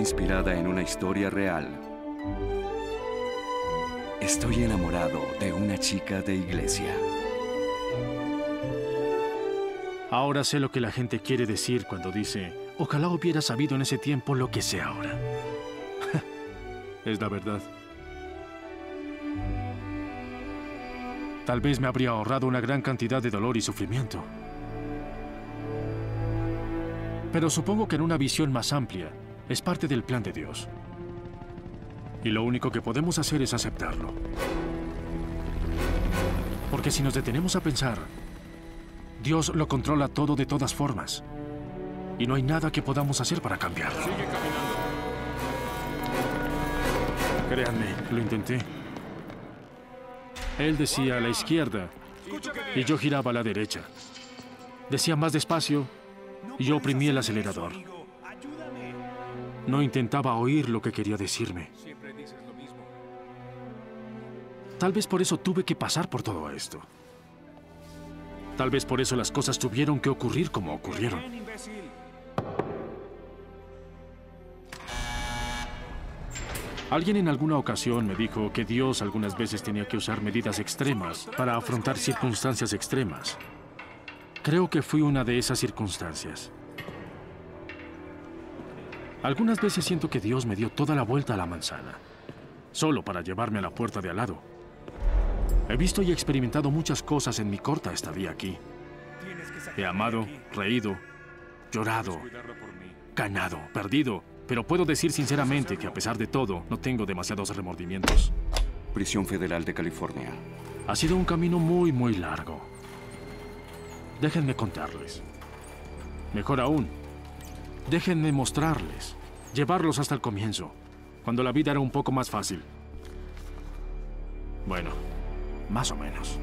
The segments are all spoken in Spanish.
inspirada en una historia real. Estoy enamorado de una chica de iglesia. Ahora sé lo que la gente quiere decir cuando dice, ojalá hubiera sabido en ese tiempo lo que sé ahora. Es la verdad. Tal vez me habría ahorrado una gran cantidad de dolor y sufrimiento. Pero supongo que en una visión más amplia, es parte del plan de Dios. Y lo único que podemos hacer es aceptarlo. Porque si nos detenemos a pensar, Dios lo controla todo de todas formas. Y no hay nada que podamos hacer para cambiarlo. Sigue caminando. Créanme, lo intenté. Él decía a la izquierda y yo giraba a la derecha. Decía más despacio y yo oprimía el acelerador. No intentaba oír lo que quería decirme. Siempre dices lo mismo. Tal vez por eso tuve que pasar por todo esto. Tal vez por eso las cosas tuvieron que ocurrir como ocurrieron. Bien, imbécil. Alguien en alguna ocasión me dijo que Dios algunas veces tenía que usar medidas extremas para afrontar circunstancias extremas. Creo que fui una de esas circunstancias. Algunas veces siento que Dios me dio toda la vuelta a la manzana, solo para llevarme a la puerta de al lado. He visto y experimentado muchas cosas en mi corta estadía aquí. He amado, reído, llorado, ganado, perdido. Pero puedo decir sinceramente que a pesar de todo, no tengo demasiados remordimientos. Prisión Federal de California. Ha sido un camino muy, muy largo. Déjenme contarles. Mejor aún, déjenme mostrarles, llevarlos hasta el comienzo, cuando la vida era un poco más fácil. Bueno, más o menos.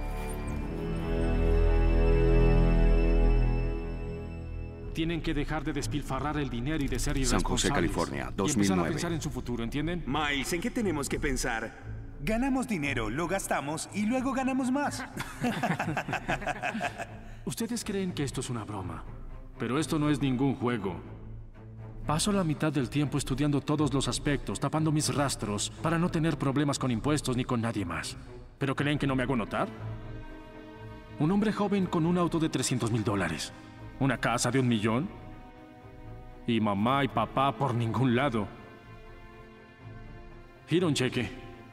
Tienen que dejar de despilfarrar el dinero y de ser irresponsables. San José, California, Y empezar a 2009. pensar en su futuro, ¿entienden? Miles, ¿en qué tenemos que pensar? Ganamos dinero, lo gastamos y luego ganamos más. Ustedes creen que esto es una broma, pero esto no es ningún juego. Paso la mitad del tiempo estudiando todos los aspectos, tapando mis rastros, para no tener problemas con impuestos ni con nadie más. ¿Pero creen que no me hago notar? Un hombre joven con un auto de $300,000. Una casa de $1 millón. Y mamá y papá por ningún lado. Giro un cheque.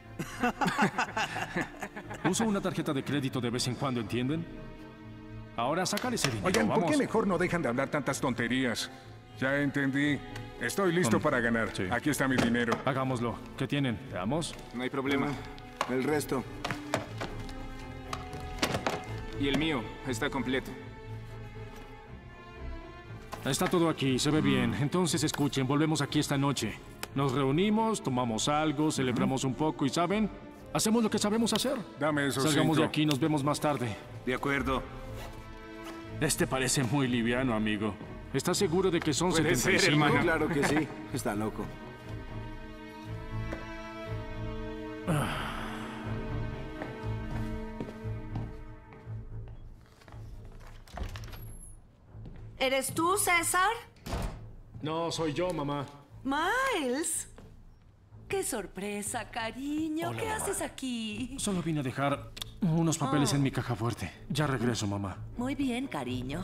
Uso una tarjeta de crédito de vez en cuando, ¿entienden? Ahora sacar ese dinero, Oigan, ¿por vamos. qué mejor no dejan de hablar tantas tonterías? Ya entendí. Estoy listo para ganar. Sí. Aquí está mi dinero. Hagámoslo. ¿Qué tienen? ¿Veamos? No hay problema. El resto. Y el mío está completo. Está todo aquí, se ve bien. Entonces escuchen, volvemos aquí esta noche. Nos reunimos, tomamos algo, celebramos un poco y ¿saben? Hacemos lo que sabemos hacer. Dame esos Salgamos 5. de aquí, nos vemos más tarde. De acuerdo. Este parece muy liviano, amigo. ¿Estás seguro de que son Puede ser, 75? hermano. Claro que sí. Está loco. ¿Eres tú, César? No, soy yo, mamá. Miles. Qué sorpresa, cariño. Hola, ¿Qué mamá. haces aquí? Solo vine a dejar unos papeles en mi caja fuerte. Ya regreso, mamá. Muy bien, cariño.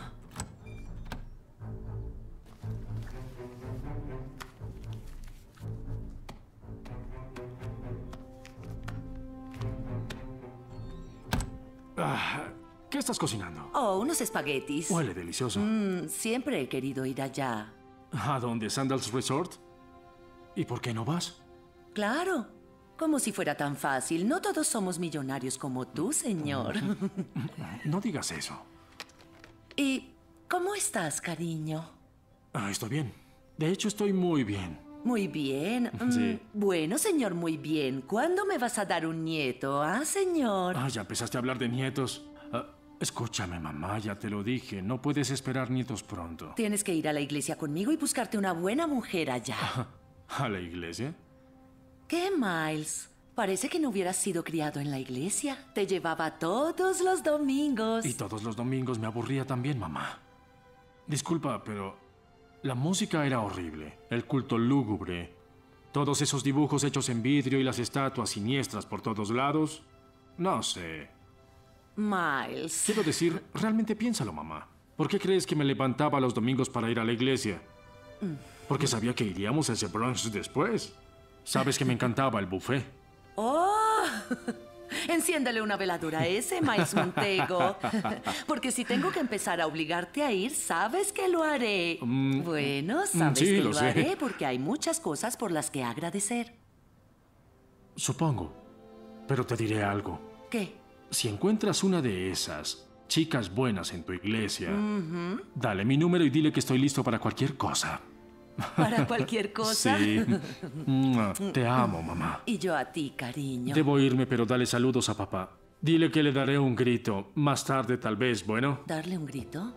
¿Qué estás cocinando? Oh, unos espaguetis. Huele delicioso. Siempre he querido ir allá. ¿A dónde? ¿Sandals Resort? ¿Y por qué no vas? Claro. Como si fuera tan fácil. No todos somos millonarios como tú, señor. No digas eso. ¿Y cómo estás, cariño? Estoy bien. De hecho, estoy muy bien. Muy bien. Sí. Bueno, señor, muy bien. ¿Cuándo me vas a dar un nieto, señor? Ya empezaste a hablar de nietos. Escúchame, mamá, ya te lo dije. No puedes esperar nietos pronto. Tienes que ir a la iglesia conmigo y buscarte una buena mujer allá. ¿A la iglesia? ¿Qué, Miles? Parece que no hubieras sido criado en la iglesia. Te llevaba todos los domingos. Y todos los domingos me aburría también, mamá. Disculpa, pero La música era horrible, el culto lúgubre, todos esos dibujos hechos en vidrio y las estatuas siniestras por todos lados. No sé. Miles. Quiero decir, realmente piénsalo, mamá. ¿Por qué crees que me levantaba los domingos para ir a la iglesia? Porque sabía que iríamos a ese brunch después. Sabes que me encantaba el buffet. ¡Oh! Enciéndale una veladura a ese, Miles Montego. Porque si tengo que empezar a obligarte a ir, sabes que lo haré. Bueno, sabes sí, que lo lo sé. haré porque hay muchas cosas por las que agradecer. Supongo. Pero te diré algo. ¿Qué? Si encuentras una de esas chicas buenas en tu iglesia, dale mi número y dile que estoy listo para cualquier cosa. ¿Para cualquier cosa? Sí. Te amo, mamá. Y yo a ti, cariño. Debo irme, pero dale saludos a papá. Dile que le daré un grito. Más tarde, tal vez, ¿bueno? ¿Darle un grito?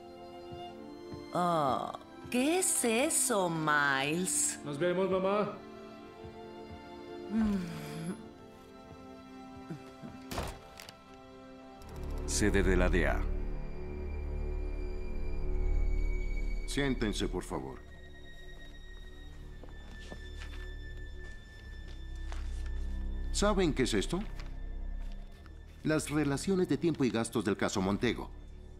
Oh, ¿qué es eso, Miles? Nos vemos, mamá. Sede de la DEA. Siéntense, por favor. ¿Saben qué es esto? Las relaciones de tiempo y gastos del caso Montego.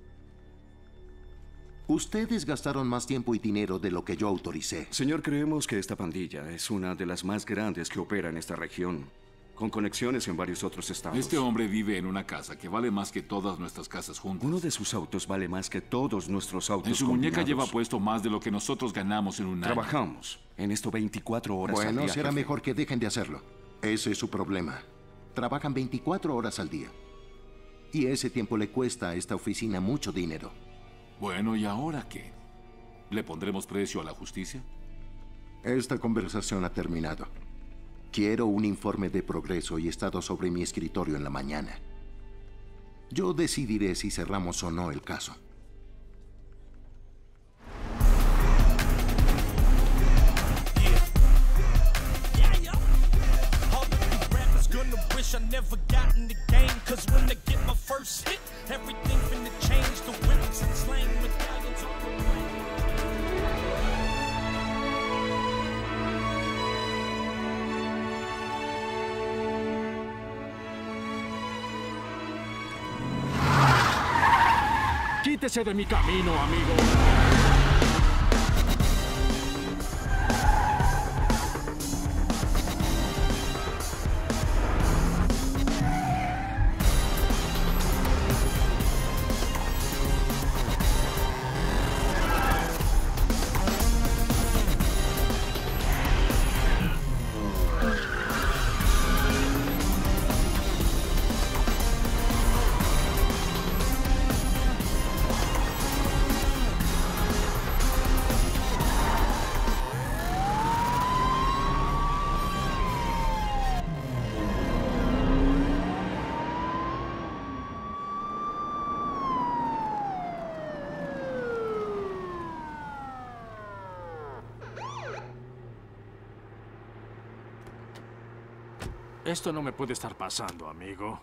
Ustedes gastaron más tiempo y dinero de lo que yo autoricé. Señor, creemos que esta pandilla es una de las más grandes que opera en esta región, con conexiones en varios otros estados. Este hombre vive en una casa que vale más que todas nuestras casas juntas. Uno de sus autos vale más que todos nuestros autos En su muñeca combinados. lleva puesto más de lo que nosotros ganamos en un año. Trabajamos en esto 24 horas al Bueno, día. será jefe. mejor que dejen de hacerlo. Ese es su problema. Trabajan 24 horas al día. Y ese tiempo le cuesta a esta oficina mucho dinero. Bueno, ¿y ahora qué? ¿Le pondremos precio a la justicia? Esta conversación ha terminado. Quiero un informe de progreso y estado sobre mi escritorio en la mañana. Yo decidiré si cerramos o no el caso. I never got in the game, cause when I get my first hit, everything finna change. The whips and slang medallions on the plane. Quítese de mi camino, amigo. Esto no me puede estar pasando, amigo.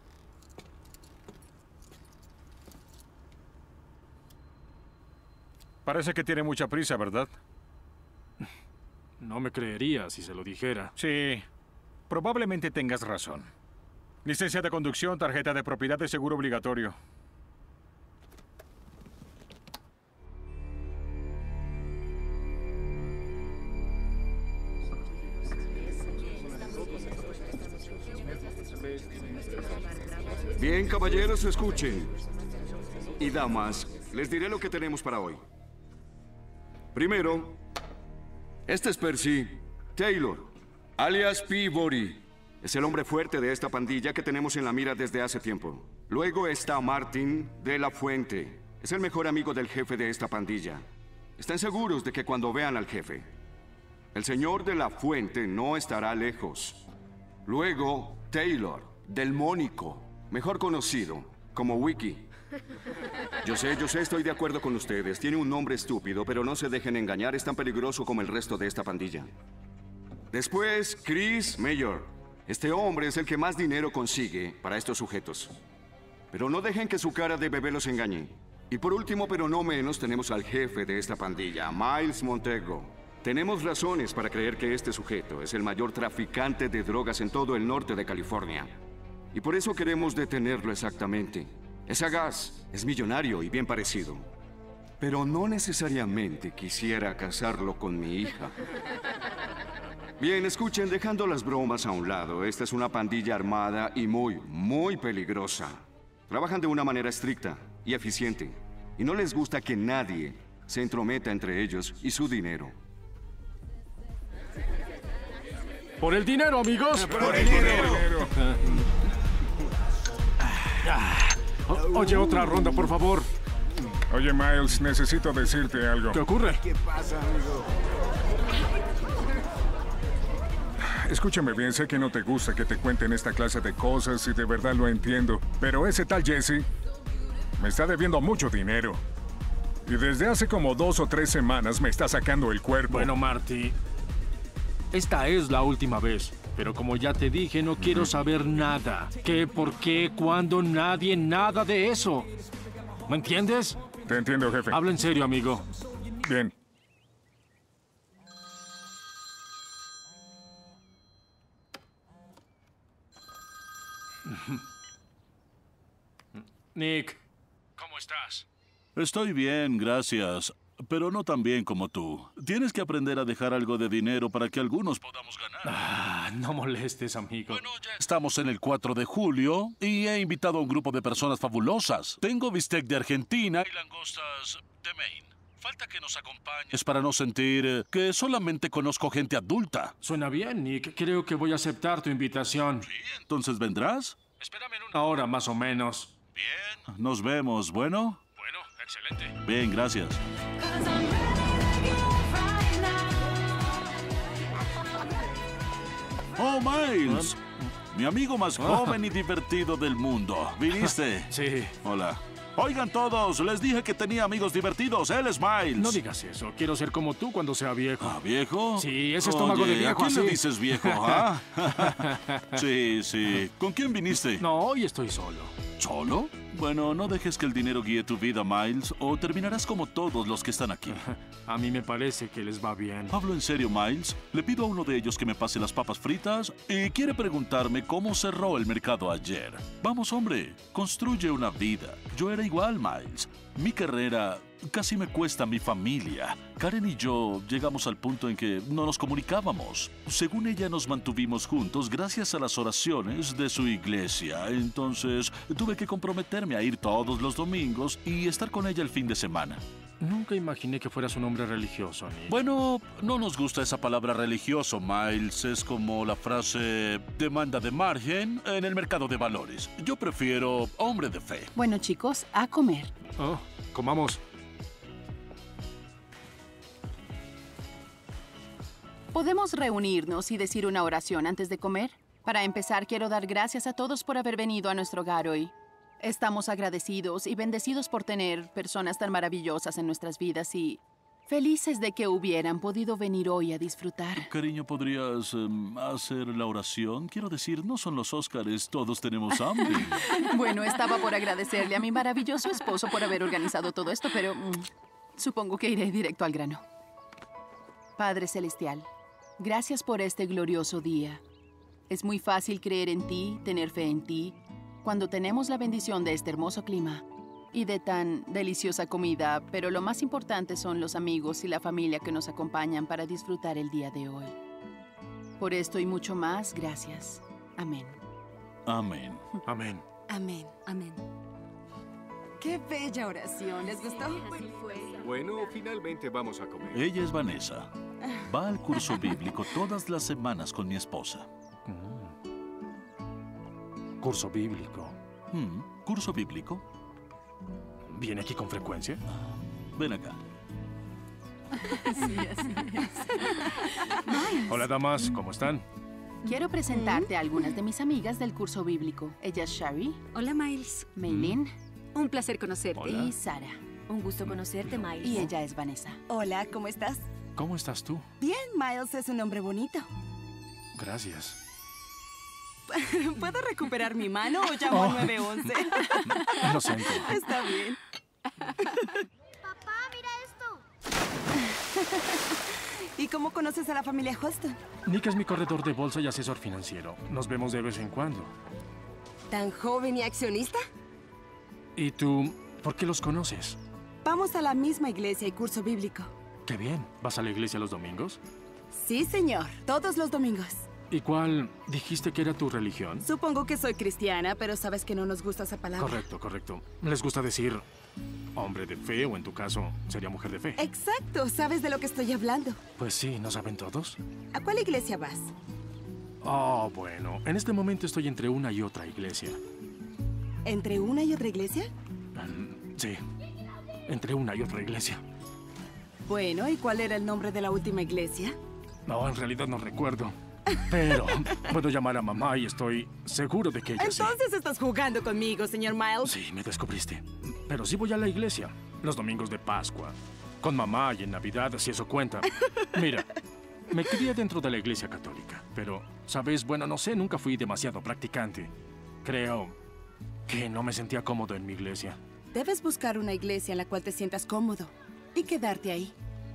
Parece que tiene mucha prisa, ¿verdad? No me creería si se lo dijera. Sí, probablemente tengas razón. Licencia de conducción, tarjeta de propiedad de seguro obligatorio. Bien, caballeros, escuchen. Y damas, les diré lo que tenemos para hoy. Primero, este es Percy Taylor, alias Peabody. Es el hombre fuerte de esta pandilla que tenemos en la mira desde hace tiempo. Luego está Martin de la Fuente. Es el mejor amigo del jefe de esta pandilla. Están seguros de que cuando vean al jefe, el señor de la Fuente no estará lejos. Luego, Taylor, del Mónico, mejor conocido como Wiki. Yo sé, estoy de acuerdo con ustedes. Tiene un nombre estúpido, pero no se dejen engañar, es tan peligroso como el resto de esta pandilla. Después, Chris Mayor. Este hombre es el que más dinero consigue para estos sujetos. Pero no dejen que su cara de bebé los engañe. Y por último, pero no menos, tenemos al jefe de esta pandilla, Miles Montego. Tenemos razones para creer que este sujeto es el mayor traficante de drogas en todo el norte de California. Y por eso queremos detenerlo exactamente. Es sagaz, es millonario y bien parecido. Pero no necesariamente quisiera casarlo con mi hija. Bien, escuchen, dejando las bromas a un lado, esta es una pandilla armada y muy peligrosa. Trabajan de una manera estricta y eficiente. Y no les gusta que nadie se entrometa entre ellos y su dinero. ¡Por el dinero, amigos! ¡Por el dinero! Oye, otra ronda, por favor. Oye, Miles, necesito decirte algo. ¿Qué ocurre? ¿Qué pasa, amigo? Escúchame bien, sé que no te gusta que te cuenten esta clase de cosas y de verdad lo entiendo. Pero ese tal Jesse me está debiendo mucho dinero. Y desde hace como 2 o 3 semanas me está sacando el cuerpo. Bueno, Marty, esta es la última vez. Pero como ya te dije, no quiero saber nada. ¿Qué, por qué, cuándo, nadie, nada de eso? ¿Me entiendes? Te entiendo, jefe. Habla en serio, amigo. Bien. Nick, ¿cómo estás? Estoy bien, gracias. Pero no tan bien como tú. Tienes que aprender a dejar algo de dinero para que algunos podamos ganar. No molestes, amigo. Bueno, ya estamos en el 4 de julio y he invitado a un grupo de personas fabulosas. Tengo bistec de Argentina y langostas de Maine. Falta que nos acompañes para no sentir que solamente conozco gente adulta. Suena bien, Nick. Creo que voy a aceptar tu invitación. Sí, ¿entonces vendrás? Espérame en una hora, más o menos. Bien. Nos vemos, ¿bueno? Bueno, excelente. Bien, gracias. Oh, Miles. Mi amigo más joven y divertido del mundo. ¿Viniste? Sí. Hola. Oigan todos, les dije que tenía amigos divertidos. Él es Miles. No digas eso. Quiero ser como tú cuando sea viejo. ¿Ah, viejo? Sí, ese estómago de viejo ¿A quién así. le dices viejo, ah? Sí, sí. ¿Con quién viniste? No, hoy estoy solo. ¿Solo? Bueno, no dejes que el dinero guíe tu vida, Miles, o terminarás como todos los que están aquí. A mí me parece que les va bien. Hablo en serio, Miles. Le pido a uno de ellos que me pase las papas fritas y quiere preguntarme cómo cerró el mercado ayer. Vamos, hombre, construye una vida. Yo era igual, Miles. Mi carrera casi me cuesta mi familia. Karen y yo llegamos al punto en que no nos comunicábamos. Según ella, nos mantuvimos juntos gracias a las oraciones de su iglesia. Entonces, tuve que comprometerme a ir todos los domingos y estar con ella el fin de semana. Nunca imaginé que fueras un hombre religioso, Nick. Bueno, no nos gusta esa palabra religioso, Miles. Es como la frase demanda de margen en el mercado de valores. Yo prefiero hombre de fe. Bueno, chicos, a comer. Oh, comamos. ¿Podemos reunirnos y decir una oración antes de comer? Para empezar, quiero dar gracias a todos por haber venido a nuestro hogar hoy. Estamos agradecidos y bendecidos por tener personas tan maravillosas en nuestras vidas y felices de que hubieran podido venir hoy a disfrutar. Cariño, ¿podrías hacer la oración? Quiero decir, no son los Óscares, todos tenemos hambre. Bueno, estaba por agradecerle a mi maravilloso esposo por haber organizado todo esto, pero supongo que iré directo al grano. Padre Celestial, gracias por este glorioso día. Es muy fácil creer en ti, tener fe en ti, cuando tenemos la bendición de este hermoso clima y de tan deliciosa comida, pero lo más importante son los amigos y la familia que nos acompañan para disfrutar el día de hoy. Por esto y mucho más, gracias. Amén. Amén. Amén. Amén. Amén. ¡Qué bella oración! ¿Les gustó? Bueno, finalmente vamos a comer. Ella es Vanessa. Va al curso bíblico todas las semanas con mi esposa. Curso bíblico. ¿Curso bíblico? ¿Viene aquí con frecuencia? Ven acá. Sí, así es. Hola, damas. ¿Cómo están? Quiero presentarte a algunas de mis amigas del curso bíblico. Ella es Shari. Hola, Miles. Maylin. Un placer conocerte. Hola. Y Sara. Un gusto conocerte, Miles. Y ella es Vanessa. Hola, ¿cómo estás? ¿Cómo estás tú? Bien, Miles es un hombre bonito. Gracias. ¿Puedo recuperar mi mano o llamo al 911? Lo siento. Está bien. Papá, mira esto. ¿Y cómo conoces a la familia Holston? Nick es mi corredor de bolsa y asesor financiero. Nos vemos de vez en cuando. ¿Tan joven y accionista? ¿Y tú, por qué los conoces? Vamos a la misma iglesia y curso bíblico. Qué bien. ¿Vas a la iglesia los domingos? Sí, señor. Todos los domingos. ¿Y cuál dijiste que era tu religión? Supongo que soy cristiana, pero sabes que no nos gusta esa palabra. Correcto, correcto. Les gusta decir hombre de fe o en tu caso sería mujer de fe. Exacto. ¿Sabes de lo que estoy hablando? Pues sí, ¿no saben todos? ¿A cuál iglesia vas? Oh, bueno. En este momento estoy entre una y otra iglesia. ¿Entre una y otra iglesia? Sí. Entre una y otra iglesia. Bueno, ¿y cuál era el nombre de la última iglesia? No, en realidad no recuerdo. Pero puedo llamar a mamá y estoy seguro de que ella sí. Entonces estás jugando conmigo, señor Miles. Sí, me descubriste. Pero sí voy a la iglesia. Los domingos de Pascua. Con mamá y en Navidad, si eso cuenta. Mira, me crié dentro de la iglesia católica. Pero, ¿sabes? Bueno, no sé, nunca fui demasiado practicante. Creo que no me sentía cómodo en mi iglesia. Debes buscar una iglesia en la cual te sientas cómodo y quedarte ahí.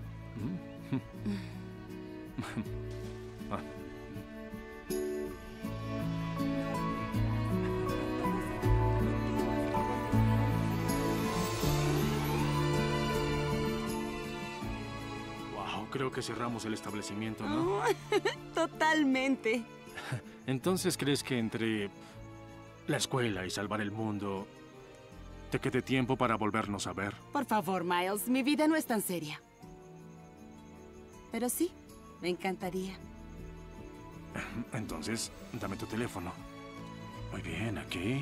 Ah. Wow, creo que cerramos el establecimiento, ¿no? Totalmente. Entonces, ¿crees que entre la escuela y salvar el mundo te quede tiempo para volvernos a ver? Por favor, Miles, mi vida no es tan seria. Pero sí, me encantaría. Entonces, dame tu teléfono. Muy bien, aquí.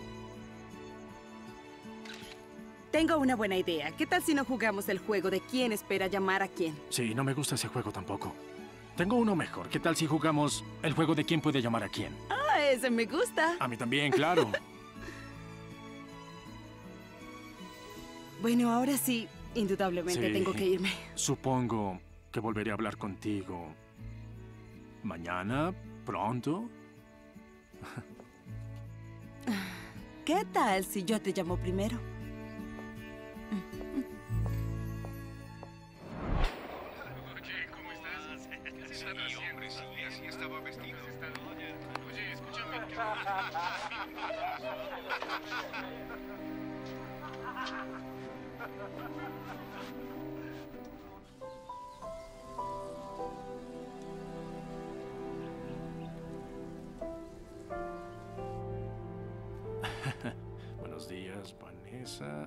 Tengo una buena idea. ¿Qué tal si no jugamos el juego de quién espera llamar a quién? Sí, no me gusta ese juego tampoco. Tengo uno mejor. ¿Qué tal si jugamos el juego de quién puede llamar a quién? Ah, ese me gusta. A mí también, claro. Bueno, ahora sí, indudablemente Sí. tengo que irme. Supongo que volveré a hablar contigo mañana, pronto. ¿Qué tal si yo te llamo primero? Oye, ¿cómo estás? Sí, hombre, sí, así estaba vestido. Oye, escúchame. Buenos días, Vanessa.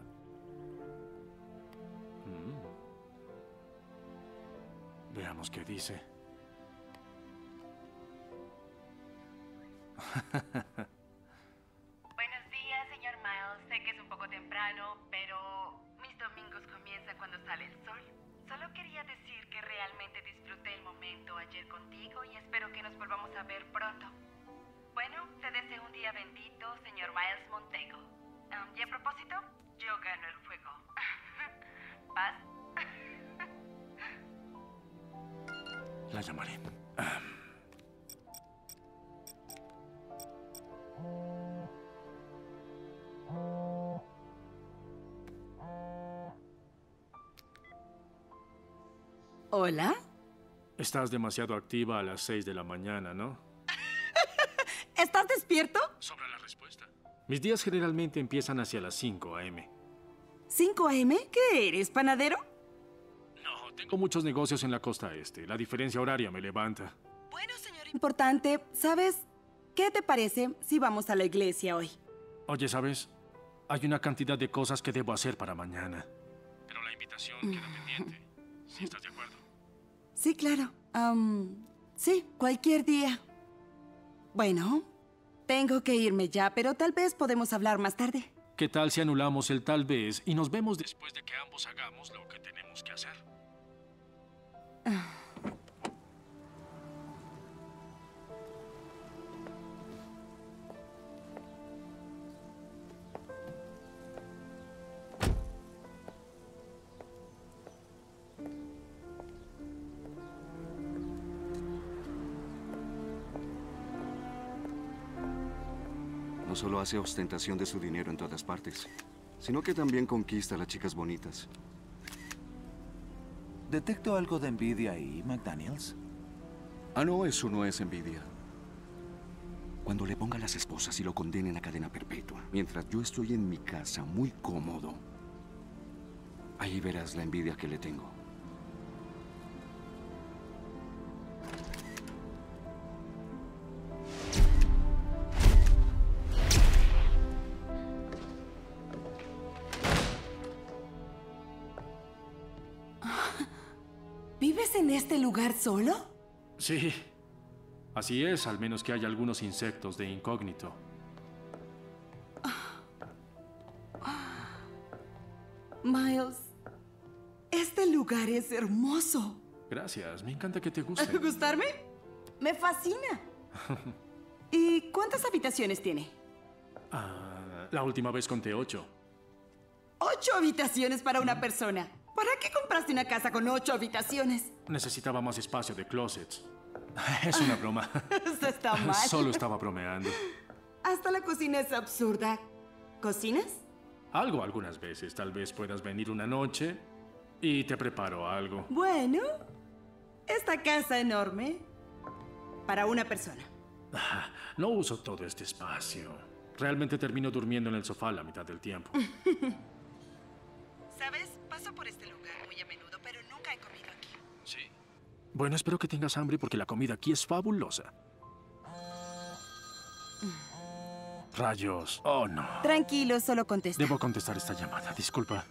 Veamos qué dice. Buenos días, señor Miles. Sé que es un poco temprano, pero mis domingos comienzan cuando sale el sol. Solo quería decir que realmente disfruté el momento ayer contigo y espero que nos volvamos a ver pronto. Bueno, te deseo un día bendito, señor Miles Montego. Y a propósito, yo gano el juego. ¿Paz? La llamaré. ¿Hola? Estás demasiado activa a las 6 de la mañana, ¿no? ¿Estás despierto? Sobra la respuesta. Mis días generalmente empiezan hacia las 5 a.m. ¿5 a.m.? ¿Qué eres, panadero? No, tengo muchos negocios en la costa este. La diferencia horaria me levanta. Bueno, señor importante, ¿sabes? ¿Qué te parece si vamos a la iglesia hoy? Oye, ¿sabes? Hay una cantidad de cosas que debo hacer para mañana. Pero la invitación queda pendiente. ¿Sí estás de acuerdo? Sí, claro. Sí, cualquier día. Bueno, tengo que irme ya, pero tal vez podemos hablar más tarde. ¿Qué tal si anulamos el tal vez y nos vemos después de que ambos hagamos lo que tenemos que hacer? No solo hace ostentación de su dinero en todas partes, sino que también conquista a las chicas bonitas. Detecto algo de envidia ahí, McDaniels. Ah, no, eso no es envidia. Cuando le pongan las esposas y lo condenen a cadena perpetua, mientras yo estoy en mi casa muy cómodo, ahí verás la envidia que le tengo. ¿Vives en este lugar solo? Sí. Así es, al menos que haya algunos insectos de incógnito. Miles, este lugar es hermoso. Gracias, me encanta que te guste. ¿Gustarme? Me fascina. ¿Y cuántas habitaciones tiene? La última vez conté 8. 8 habitaciones para una persona. ¿Para qué compraste una casa con 8 habitaciones? Necesitaba más espacio de closets. Es una broma. Esto está mal. Solo estaba bromeando. Hasta la cocina es absurda. ¿Cocinas? Algo algunas veces. Tal vez puedas venir una noche y te preparo algo. Bueno, esta casa enorme para una persona. No uso todo este espacio. Realmente termino durmiendo en el sofá la mitad del tiempo. ¿Sabes? Paso por este lugar muy a menudo, pero nunca he comido aquí. Sí. Bueno, espero que tengas hambre porque la comida aquí es fabulosa. Rayos. Oh, no. Tranquilo, solo contesta. Debo contestar esta llamada. Disculpa.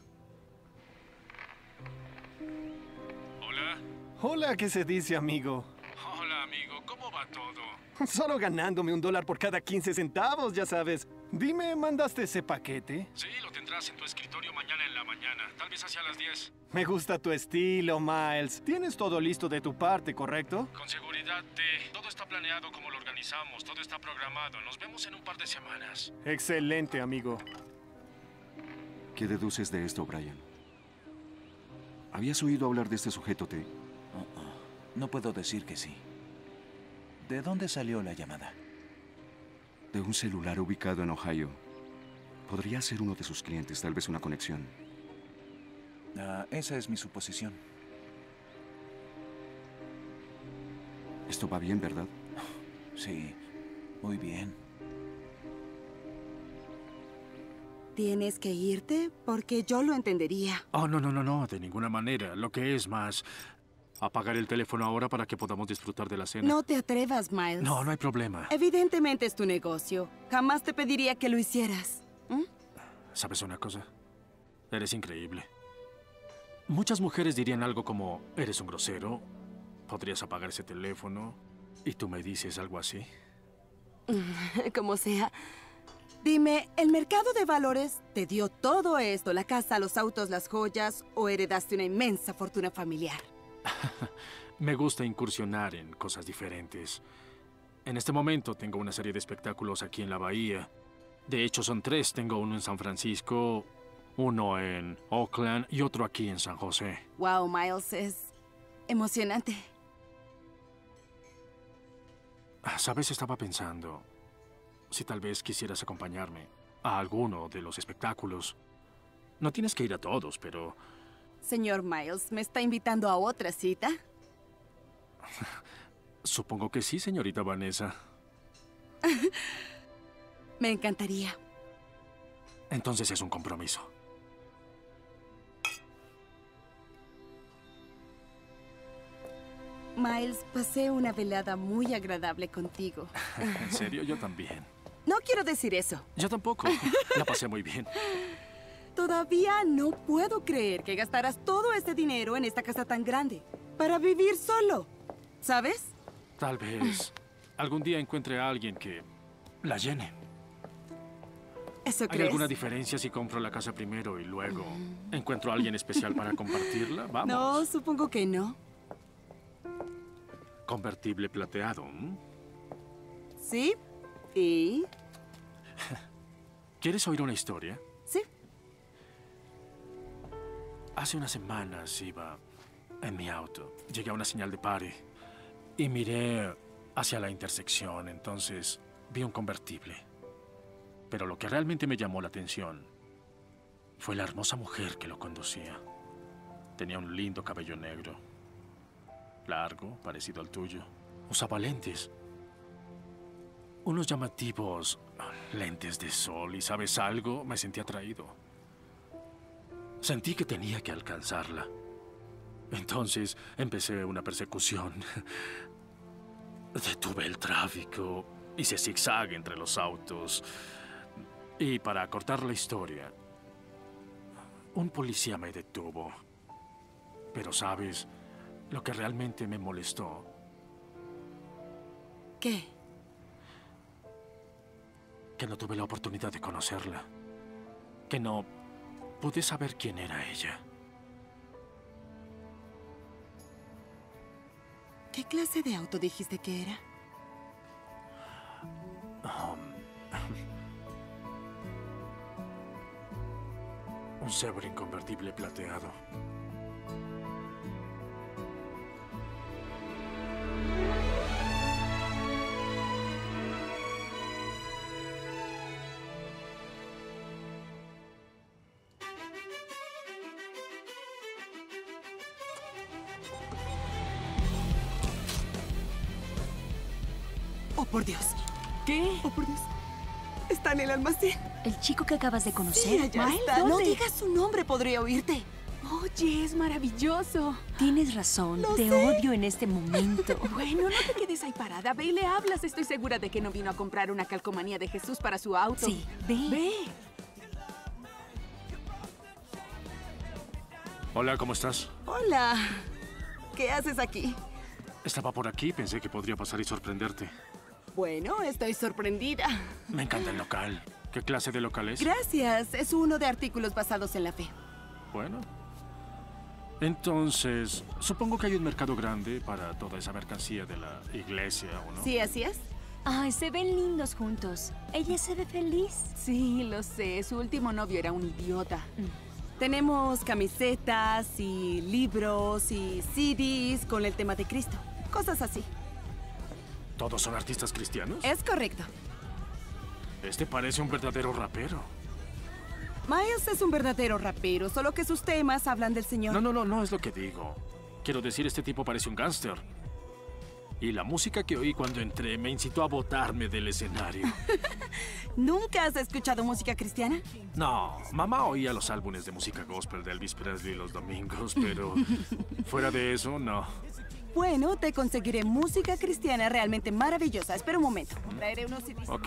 Hola. Hola, ¿qué se dice, amigo? Hola, amigo. ¿Cómo va todo? Solo ganándome $1 por cada 15 centavos, ya sabes. Dime, ¿mandaste ese paquete? Sí, lo tendrás en tu escritorio mañana en la mañana. Tal vez hacia las 10. Me gusta tu estilo, Miles. Tienes todo listo de tu parte, ¿correcto? Con seguridad, todo está planeado como lo organizamos. Todo está programado. Nos vemos en un par de semanas. Excelente, amigo. ¿Qué deduces de esto, Brian? ¿Habías oído hablar de este sujeto, T? No puedo decir que sí. ¿De dónde salió la llamada? De un celular ubicado en Ohio. Podría ser uno de sus clientes, tal vez una conexión. Esa es mi suposición. Esto va bien, ¿verdad? Sí, muy bien. ¿Tienes que irte? Porque yo lo entendería. Oh, no, de ninguna manera. Lo que es más... apagar el teléfono ahora para que podamos disfrutar de la cena. No te atrevas, Miles. No hay problema. Evidentemente es tu negocio. Jamás te pediría que lo hicieras. ¿Sabes una cosa? Eres increíble. Muchas mujeres dirían algo como, eres un grosero, podrías apagar ese teléfono, y tú me dices algo así. Como sea. Dime, ¿el mercado de valores te dio todo esto? ¿La casa, los autos, las joyas? ¿O heredaste una inmensa fortuna familiar? Me gusta incursionar en cosas diferentes. En este momento tengo una serie de espectáculos aquí en la bahía. De hecho, son 3. Tengo uno en San Francisco, uno en Oakland y otro aquí en San José. Wow, Miles, es emocionante. ¿Sabes? Estaba pensando si tal vez quisieras acompañarme a alguno de los espectáculos. No tienes que ir a todos, pero... Señor Miles, ¿me está invitando a otra cita? Supongo que sí, señorita Vanessa. Me encantaría. Entonces es un compromiso. Miles, pasé una velada muy agradable contigo. ¿En serio? Yo también. No quiero decir eso. Yo tampoco. La pasé muy bien. Todavía no puedo creer que gastaras todo ese dinero en esta casa tan grande para vivir solo. ¿Sabes? Tal vez algún día encuentre a alguien que la llene. ¿Eso ¿Hay crees? alguna diferencia si compro la casa primero y luego encuentro a alguien especial para compartirla? Vamos. No, supongo que no. Convertible plateado. Sí. ¿Y? ¿Quieres oír una historia? Sí. Hace unas semanas iba en mi auto. Llegué a una señal de pare y miré hacia la intersección. Entonces vi un convertible. Pero lo que realmente me llamó la atención Fue la hermosa mujer que lo conducía. Tenía un lindo cabello negro, largo, parecido al tuyo. Usaba lentes. Unos llamativos lentes de sol. ¿Y sabes algo? Me sentí atraído. Sentí que tenía que alcanzarla. Entonces empecé una persecución. Detuve el tráfico. Hice zigzag entre los autos. Y para acortar la historia, un policía me detuvo. Pero ¿sabes lo que realmente me molestó? ¿Qué? Que no tuve la oportunidad de conocerla. Que no pude saber quién era ella. ¿Qué clase de auto dijiste que era? Un Sebring convertible plateado. Oh, por Dios. ¿Qué? Oh, por Dios. Está en el almacén. ¿El chico que acabas de conocer? Sí, allá Miles, está. No ¿dónde? digas su nombre, podría oírte. Oye, es maravilloso. Tienes razón, Lo te sé. odio en este momento. Bueno, no te quedes ahí parada. Ve y le hablas. Estoy segura de que no vino a comprar una calcomanía de Jesús para su auto. Sí, ve. Ve. Hola, ¿cómo estás? Hola. ¿Qué haces aquí? Estaba por aquí, pensé que podría pasar y sorprenderte. Bueno, estoy sorprendida. Me encanta el local. ¿Qué clase de local es? Gracias. Es uno de artículos basados en la fe. Bueno. Entonces, supongo que hay un mercado grande para toda esa mercancía de la iglesia, ¿o no? Sí, así es. Ay, se ven lindos juntos. Ella se ve feliz. Sí, lo sé. Su último novio era un idiota. Tenemos camisetas y libros y CDs con el tema de Cristo. Cosas así. ¿Todos son artistas cristianos? Es correcto. Este parece un verdadero rapero. Miles es un verdadero rapero, solo que sus temas hablan del Señor. No es lo que digo. Quiero decir, este tipo parece un gángster. Y la música que oí cuando entré me incitó a botarme del escenario. ¿Nunca has escuchado música cristiana? No, mamá oía los álbumes de música gospel de Elvis Presley los domingos, pero fuera de eso, no. Bueno, te conseguiré música cristiana realmente maravillosa. Espera un momento. Traeré unos CDs. Ok.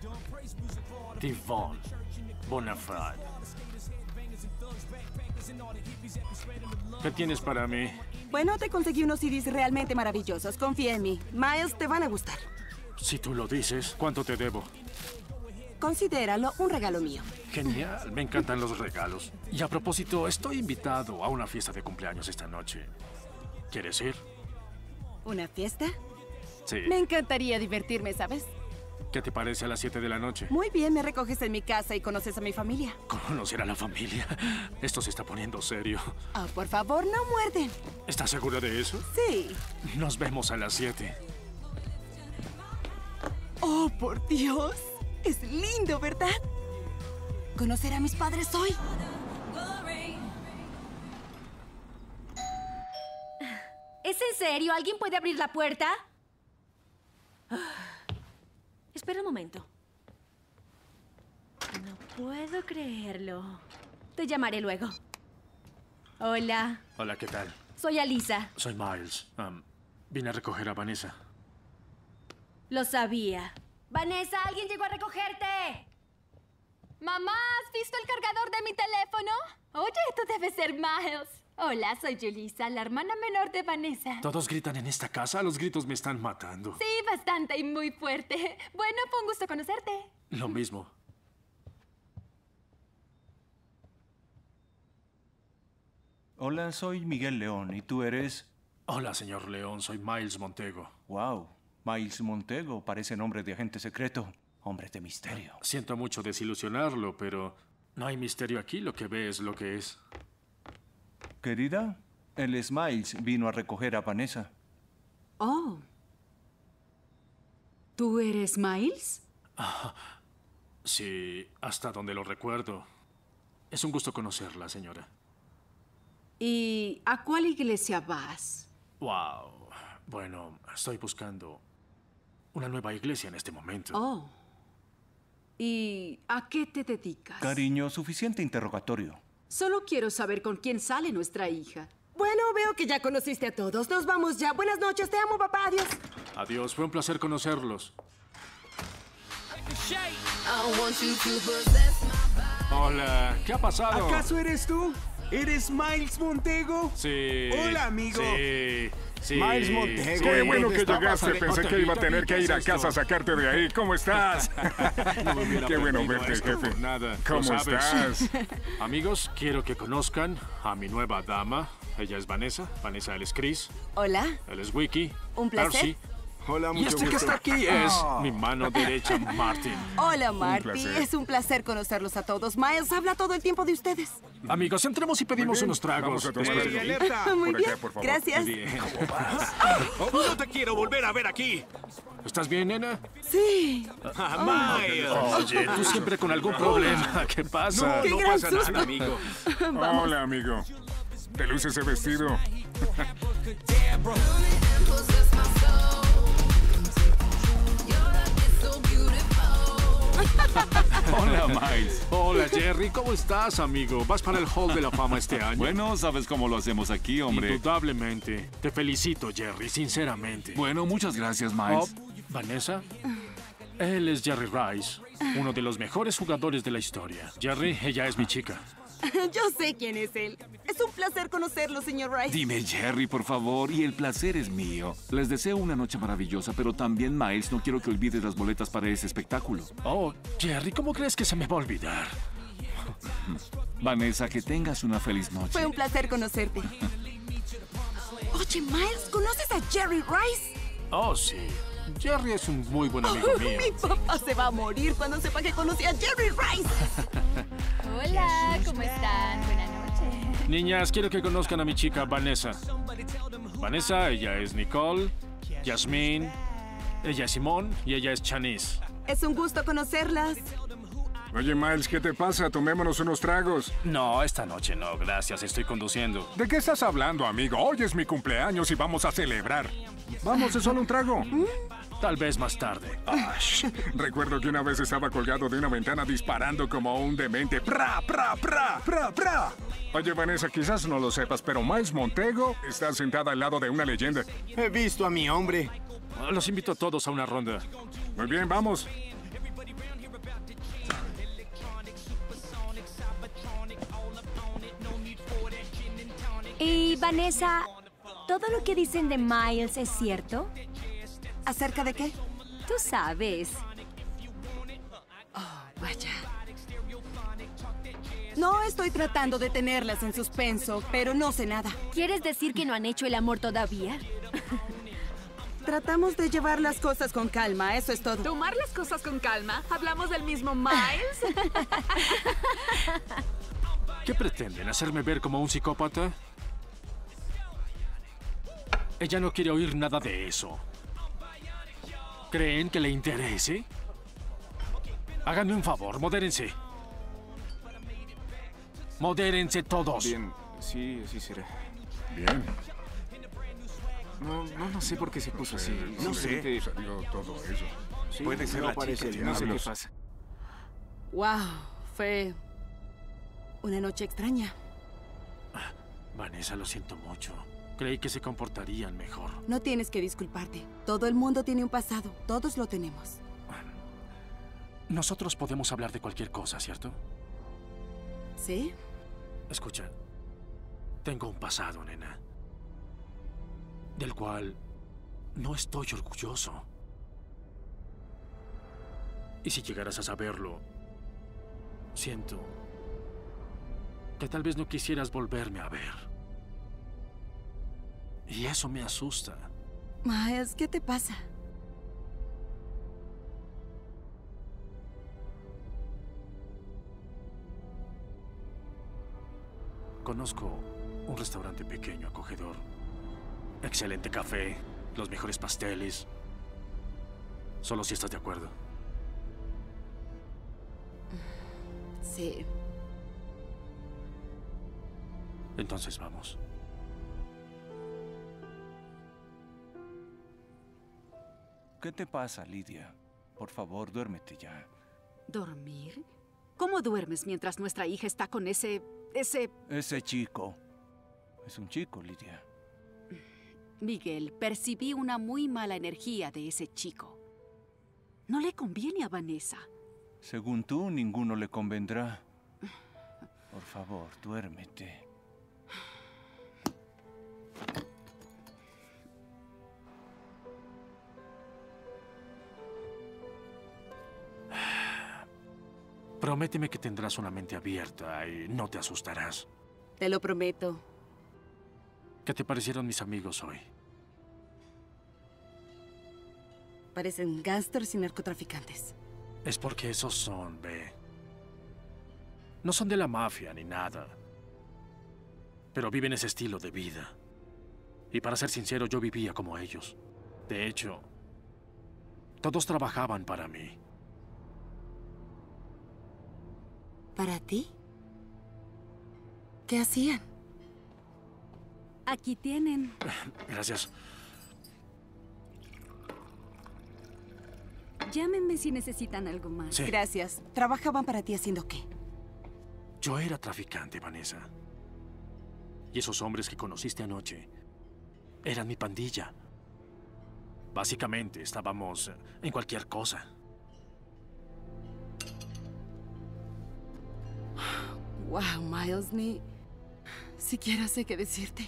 Devon Bonafide. ¿Qué tienes para mí? Bueno, te conseguí unos CDs realmente maravillosos. Confía en mí. Miles, te van a gustar. Si tú lo dices, ¿cuánto te debo? Considéralo un regalo mío. Genial, me encantan los regalos. Y a propósito, estoy invitado a una fiesta de cumpleaños esta noche. ¿Quieres ir? ¿Una fiesta? Sí. Me encantaría divertirme, ¿sabes? ¿Qué te parece a las 7 de la noche? Muy bien, me recoges en mi casa y conoces a mi familia. ¿Conocer a la familia? Esto se está poniendo serio. Oh, por favor, no muerden. ¿Estás segura de eso? Sí. Nos vemos a las 7. Oh, por Dios. Es lindo, ¿verdad? Conocer a mis padres hoy. ¿Es en serio? ¿Alguien puede abrir la puerta? Espera un momento. No puedo creerlo. Te llamaré luego. Hola, Hola, ¿qué tal? soy Alisa. Soy Miles. Vine a recoger a Vanessa. Lo sabía. Vanessa, ¿alguien llegó a recogerte? Mamá, ¿has visto el cargador de mi teléfono? Oye, tú debes ser Miles. Hola, soy Julissa, la hermana menor de Vanessa. ¿Todos gritan en esta casa? Los gritos me están matando. Sí, bastante y muy fuerte. Bueno, fue un gusto conocerte. Lo mismo. Hola, soy Miguel León. ¿Y tú eres? Hola, señor León. Soy Miles Montego. Wow. Miles Montego. Parece nombre de agente secreto. Hombre de misterio. Siento mucho desilusionarlo, pero no hay misterio aquí. Lo que ve es lo que es. Querida, el Miles vino a recoger a Vanessa. Oh. ¿Tú eres Miles? Sí, hasta donde lo recuerdo. Es un gusto conocerla, señora. ¿Y a cuál iglesia vas? Wow. Bueno, estoy buscando una nueva iglesia en este momento. Oh. ¿Y a qué te dedicas? Cariño, suficiente interrogatorio. Solo quiero saber con quién sale nuestra hija. Bueno, veo que ya conociste a todos. Nos vamos ya. Buenas noches. Te amo, papá. Adiós. Adiós, fue un placer conocerlos. Hola, ¿qué ha pasado? ¿Acaso eres tú? ¿Eres Miles Montego? Sí. Hola, amigo. Sí. Miles Montego. Qué bueno que ¿Dónde llegaste. estabas? Pensé que iba a tener que ir a casa a sacarte de ahí. ¿Cómo estás? Qué bueno verte, jefe. Nada. ¿Cómo Lo sabes. estás? Amigos, quiero que conozcan a mi nueva dama. Ella es Vanessa. Vanessa, él es Chris. Hola. Él es Wiki. Un placer. Percy. Hola, Y mucho este que gusto. está aquí es mi mano derecha, Martin. Hola, Marty. placer. Es un placer conocerlos a todos. Miles habla todo el tiempo de ustedes. Amigos, entremos y pedimos unos tragos. Vamos a tomar. alerta. Muy Por acá, bien. por favor. Gracias. Muy bien. No te quiero volver a ver aquí. ¿Estás bien, nena? Sí. Miles. Oye, tú siempre con algún problema. ¿Qué pasa? Qué No gran pasa susto. nada, amigo. Vamos. Hola, amigo. ¿Te luce ese vestido? Hola, Miles. Hola, Jerry. ¿Cómo estás, amigo? ¿Vas para el Hall de la Fama este año? Bueno, sabes cómo lo hacemos aquí, hombre. Indudablemente. Te felicito, Jerry, sinceramente. Bueno, muchas gracias, Miles. Vanessa. Él es Jerry Rice, uno de los mejores jugadores de la historia. Jerry, ella es mi chica. Yo sé quién es él. Es un placer conocerlo, señor Rice. Dime, Jerry, por favor, y el placer es mío. Les deseo una noche maravillosa, pero también, Miles, no quiero que olvides las boletas para ese espectáculo. Oh, Jerry, ¿cómo crees que se me va a olvidar? Vanessa, que tengas una feliz noche. Fue un placer conocerte. Oye, Miles, ¿conoces a Jerry Rice? Oh, sí. Jerry es un muy buen amigo mío. Mi papá se va a morir cuando sepa que conocí a Jerry Rice. Hola, ¿cómo están? Buenas noches. Niñas, quiero que conozcan a mi chica Vanessa. Vanessa, ella es Nicole, Jasmine, ella es Simone y ella es Chanice. Es un gusto conocerlas. Oye, Miles, ¿qué te pasa? Tomémonos unos tragos. No, esta noche no, gracias, estoy conduciendo. ¿De qué estás hablando, amigo? Hoy es mi cumpleaños y vamos a celebrar. Vamos, es solo un trago. Tal vez más tarde. Recuerdo que una vez estaba colgado de una ventana disparando como un demente. ¡Pra, pra, pra, pra, pra! Oye, Vanessa, quizás no lo sepas, pero Miles Montego está sentada al lado de una leyenda. He visto a mi hombre. Los invito a todos a una ronda. Muy bien, vamos. Y Vanessa, ¿todo lo que dicen de Miles es cierto? ¿Acerca de qué? Tú sabes. Oh, vaya. No estoy tratando de tenerlas en suspenso, pero no sé nada. ¿Quieres decir que no han hecho el amor todavía? Tratamos de llevar las cosas con calma, eso es todo. ¿Tomar las cosas con calma? ¿Hablamos del mismo Miles? ¿Qué pretenden? ¿Hacerme ver como un psicópata? Ella no quiere oír nada de eso. ¿Creen que le interese? Háganme un favor, modérense. Modérense todos. Bien, sí, así será. Bien. No sé por qué se puso así. No sé. Salió todo eso. Sí, Puede ser la parece chica, no sé qué diablos. pasa. Wow, fue una noche extraña. Vanessa, lo siento mucho. Creí que se comportarían mejor. No tienes que disculparte. Todo el mundo tiene un pasado. Todos lo tenemos. Nosotros podemos hablar de cualquier cosa, ¿cierto? ¿Sí? Escucha, tengo un pasado, nena, del cual no estoy orgulloso. Y si llegaras a saberlo, siento que tal vez no quisieras volverme a ver. Y eso me asusta. Miles, ¿qué te pasa? Conozco un restaurante pequeño, acogedor. Excelente café, los mejores pasteles. Solo si estás de acuerdo. Sí. Entonces vamos. ¿Qué te pasa, Lidia? Por favor, duérmete ya. ¿Dormir? ¿Cómo duermes mientras nuestra hija está con ese Ese chico. Es un chico, Lidia. Miguel, percibí una muy mala energía de ese chico. No le conviene a Vanessa. Según tú, ninguno le convendrá. Por favor, duérmete. Prométeme que tendrás una mente abierta y no te asustarás. Te lo prometo. ¿Qué te parecieron mis amigos hoy? Parecen gángsters y narcotraficantes. Es porque esos son, ve. No son de la mafia ni nada. Pero viven ese estilo de vida. Y para ser sincero, yo vivía como ellos. De hecho, todos trabajaban para mí. ¿Para ti? ¿Qué hacían? Aquí tienen. Gracias. Llámenme si necesitan algo más. Sí. Gracias. ¿Trabajaban para ti haciendo qué? Yo era traficante, Vanessa. Y esos hombres que conociste anoche eran mi pandilla. Básicamente estábamos en cualquier cosa. Wow, Miles, ni siquiera sé qué decirte.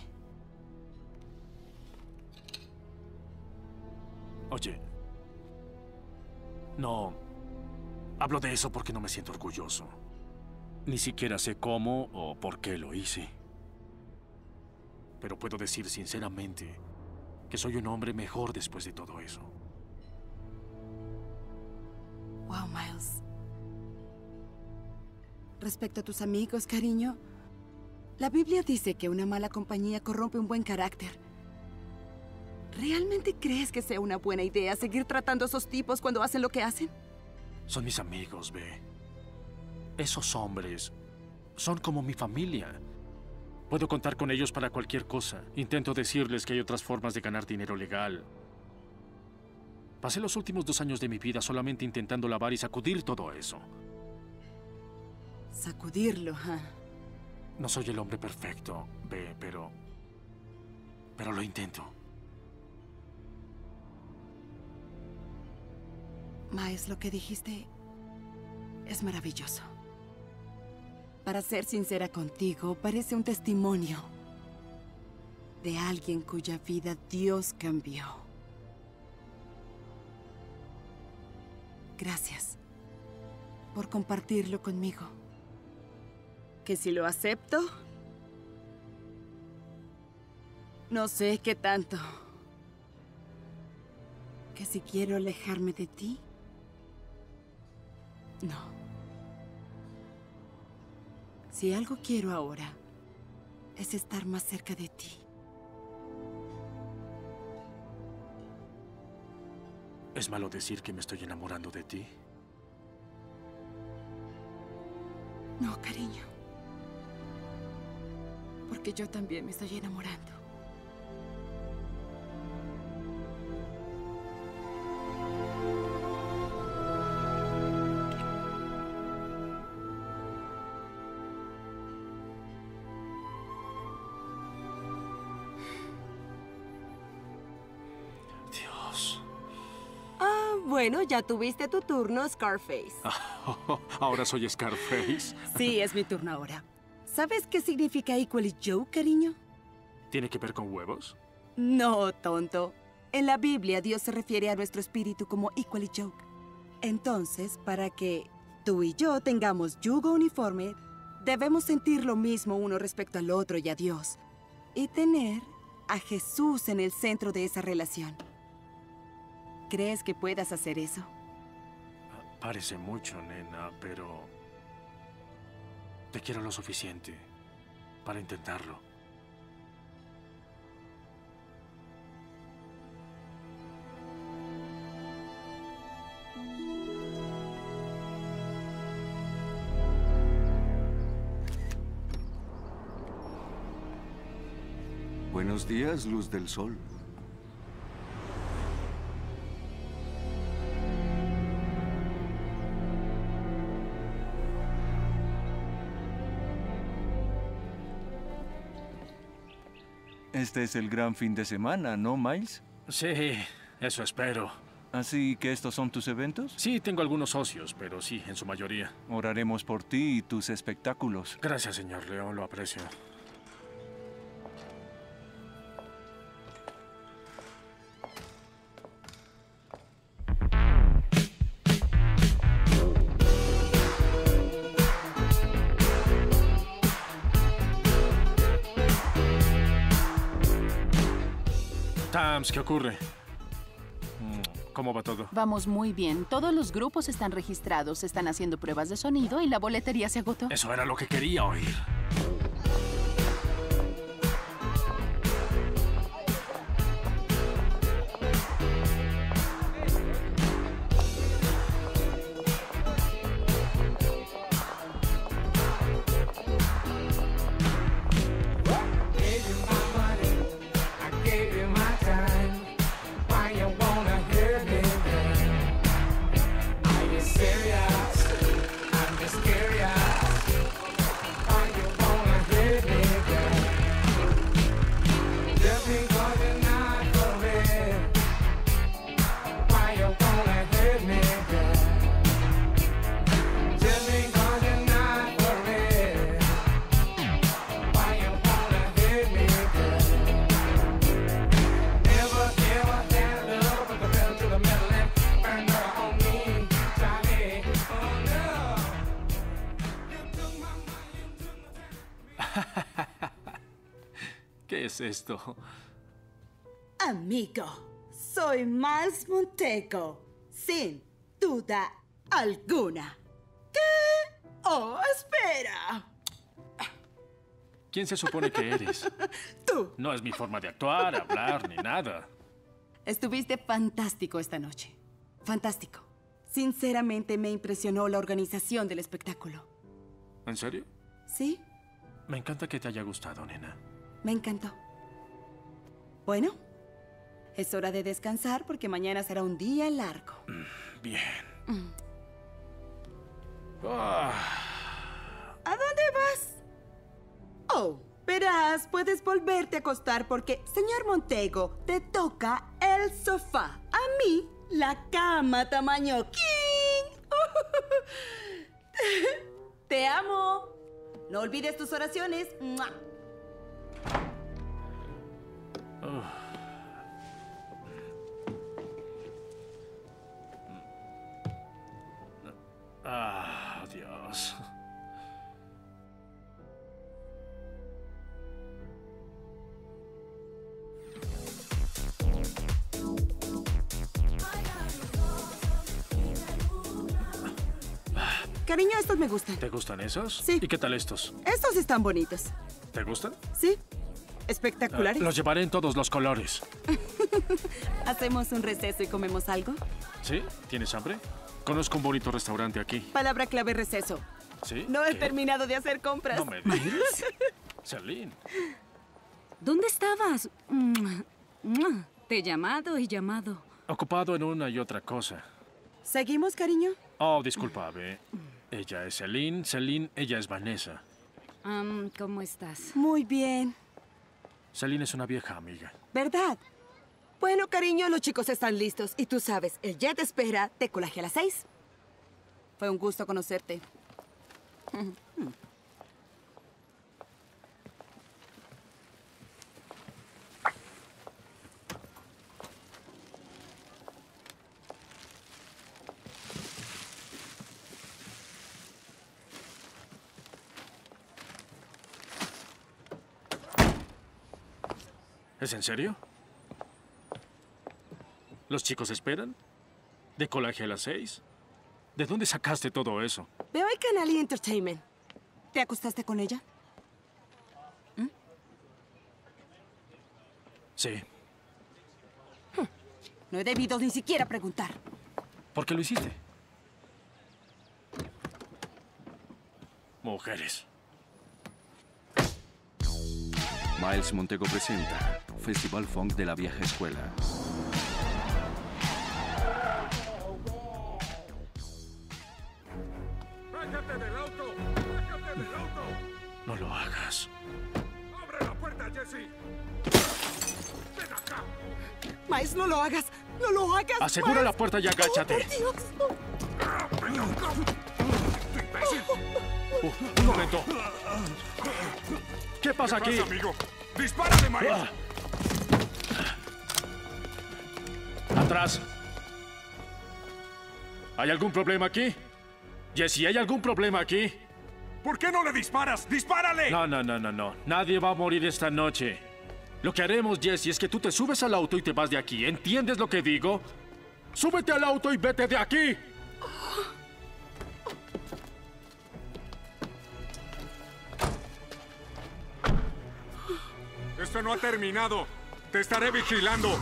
Oye, no hablo de eso porque no me siento orgulloso. Ni siquiera sé cómo o por qué lo hice. Pero puedo decir sinceramente que soy un hombre mejor después de todo eso. Wow, Miles. Respecto a tus amigos, cariño, la Biblia dice que una mala compañía corrompe un buen carácter. ¿Realmente crees que sea una buena idea seguir tratando a esos tipos cuando hacen lo que hacen? Son mis amigos, ve. Esos hombres son como mi familia. Puedo contar con ellos para cualquier cosa. Intento decirles que hay otras formas de ganar dinero legal. Pasé los últimos 2 años de mi vida solamente intentando lavar y sacudir todo eso. Sacudirlo, ¿ah? No soy el hombre perfecto, ve, pero lo intento. Miles, lo que dijiste es maravilloso. Para ser sincera contigo, parece un testimonio de alguien cuya vida Dios cambió. Gracias por compartirlo conmigo. Que si lo acepto, no sé qué tanto. Que si quiero alejarme de ti, no. Si algo quiero ahora, es estar más cerca de ti. ¿Es malo decir que me estoy enamorando de ti? No, cariño. Porque yo también me estoy enamorando. Dios. Bueno, ya tuviste tu turno, Scarface. ¿Ahora soy Scarface? Sí, es mi turno ahora. ¿Sabes qué significa Equally Joke, cariño? ¿Tiene que ver con huevos? No, tonto. En la Biblia, Dios se refiere a nuestro espíritu como Equally Joke. Entonces, para que tú y yo tengamos yugo uniforme, debemos sentir lo mismo uno respecto al otro y a Dios. Y tener a Jesús en el centro de esa relación. ¿Crees que puedas hacer eso? Parece mucho, nena, pero te quiero lo suficiente para intentarlo. Buenos días, luz del sol. Este es el gran fin de semana, ¿no, Miles? Sí, eso espero. ¿Así que estos son tus eventos? Sí, tengo algunos socios, pero sí, en su mayoría. Oraremos por ti y tus espectáculos. Gracias, señor León, lo aprecio. Tams, ¿qué ocurre? ¿Cómo va todo? Vamos muy bien. Todos los grupos están registrados, están haciendo pruebas de sonido y la boletería se agotó. Eso era lo que quería oír. ¿Qué es esto? Amigo, soy Miles Montego, sin duda alguna. ¿Qué? Oh, espera. ¿Quién se supone que eres? Tú. No es mi forma de actuar, hablar, ni nada. Estuviste fantástico esta noche. Fantástico. Sinceramente me impresionó la organización del espectáculo. ¿En serio? ¿Sí? Me encanta que te haya gustado, nena. Me encantó. Bueno, es hora de descansar porque mañana será un día largo. Bien. ¿A dónde vas? Oh, verás, puedes volverte a acostar porque, señor Montego, te toca el sofá. A mí, la cama tamaño king. Te amo. No olvides tus oraciones. ¡Mua! Ah, Dios. Cariño, estos me gustan. ¿Te gustan esos? Sí. ¿Y qué tal estos? Estos están bonitos. ¿Te gustan? Sí. Espectaculares. Los llevaré en todos los colores. ¿Hacemos un receso y comemos algo? ¿Sí? ¿Tienes hambre? Conozco un bonito restaurante aquí. Palabra clave, receso. ¿Sí? No he ¿Qué? terminado de hacer compras. No me digas. Celine. ¿Dónde estabas? Te he llamado y llamado. Ocupado en una y otra cosa. ¿Seguimos, cariño? Oh, discúlpame. Ella es Celine. Celine, ella es Vanessa. ¿Cómo estás? Muy bien. Celine es una vieja amiga. ¿Verdad? Bueno, cariño, los chicos están listos. Y tú sabes, el jet espera de colaje a las 6. Fue un gusto conocerte. ¿Es en serio? ¿Los chicos esperan? ¿De colaje a las 6? ¿De dónde sacaste todo eso? Veo el canal y Entertainment. ¿Te acostaste con ella? Sí. No he debido ni siquiera preguntar. ¿Por qué lo hiciste? Mujeres. Miles Montego presenta Festival Funk de la Vieja Escuela. ¡Bájate del auto! ¡Bájate del auto! No lo hagas. ¡Abre la puerta, Jesse! ¡Ven acá! Miles, no lo hagas. No lo hagas. Asegura Miles. la puerta y agáchate. Por Dios. Un momento. ¿Qué pasa aquí? amigo? ¡Dispárale, Miles! Atrás. ¿Hay algún problema aquí? Jesse, ¿hay algún problema aquí? ¿Por qué no le disparas? ¡Dispárale! No. Nadie va a morir esta noche. Lo que haremos, Jesse, es que tú te subes al auto y te vas de aquí. ¿Entiendes lo que digo? ¡Súbete al auto y vete de aquí! Esto no ha terminado. Te estaré vigilando.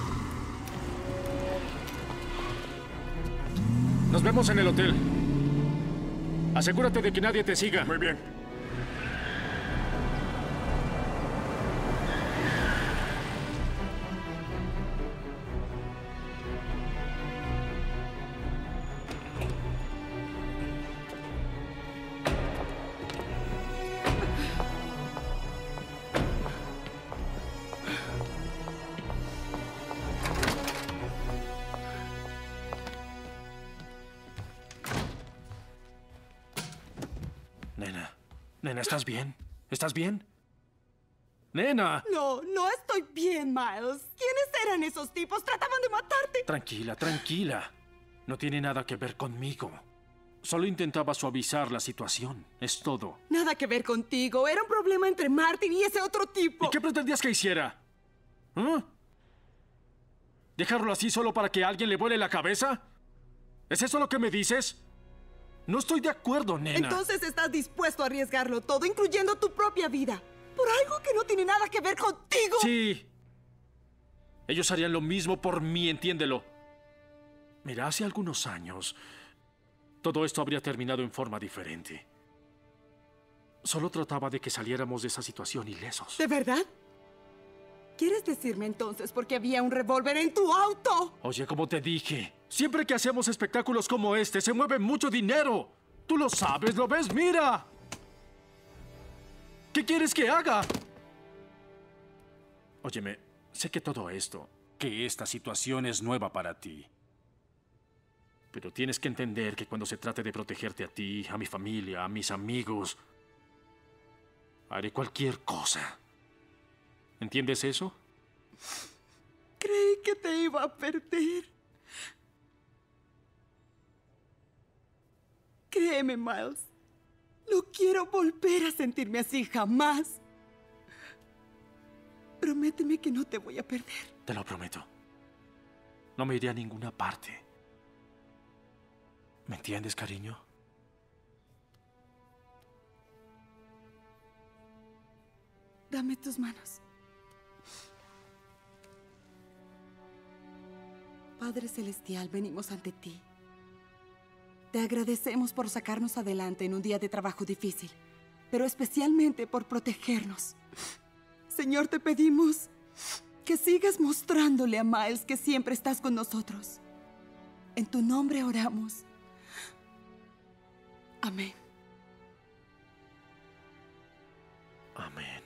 Nos vemos en el hotel. Asegúrate de que nadie te siga. Muy bien. Nena, ¿estás bien? ¿Estás bien? ¡Nena! No estoy bien, Miles. ¿Quiénes eran esos tipos? Trataban de matarte. Tranquila. No tiene nada que ver conmigo. Solo intentaba suavizar la situación. Es todo. Nada que ver contigo. Era un problema entre Martin y ese otro tipo. ¿Y qué pretendías que hiciera? ¿Ah? ¿Dejarlo así solo para que a alguien le vuele la cabeza? ¿Es eso lo que me dices? No estoy de acuerdo, nena. Entonces estás dispuesto a arriesgarlo todo, incluyendo tu propia vida, por algo que no tiene nada que ver contigo. Sí. Ellos harían lo mismo por mí, entiéndelo. Mira, hace algunos años, todo esto habría terminado en forma diferente. Solo trataba de que saliéramos de esa situación ilesos. ¿De verdad? ¿Quieres decirme entonces por qué había un revólver en tu auto? Oye, como te dije, siempre que hacemos espectáculos como este, se mueve mucho dinero. Tú lo sabes, ¿lo ves? ¡Mira! ¿Qué quieres que haga? Óyeme, sé que todo esto, que esta situación es nueva para ti. Pero tienes que entender que cuando se trate de protegerte a ti, a mi familia, a mis amigos, haré cualquier cosa. ¿Entiendes eso? Creí que te iba a perder. Créeme, Miles. No quiero volver a sentirme así jamás. Prométeme que no te voy a perder. Te lo prometo. No me iré a ninguna parte. ¿Me entiendes, cariño? Dame tus manos. Padre Celestial, venimos ante ti. Te agradecemos por sacarnos adelante en un día de trabajo difícil, pero especialmente por protegernos. Señor, te pedimos que sigas mostrándole a Miles que siempre estás con nosotros. En tu nombre oramos. Amén. Amén.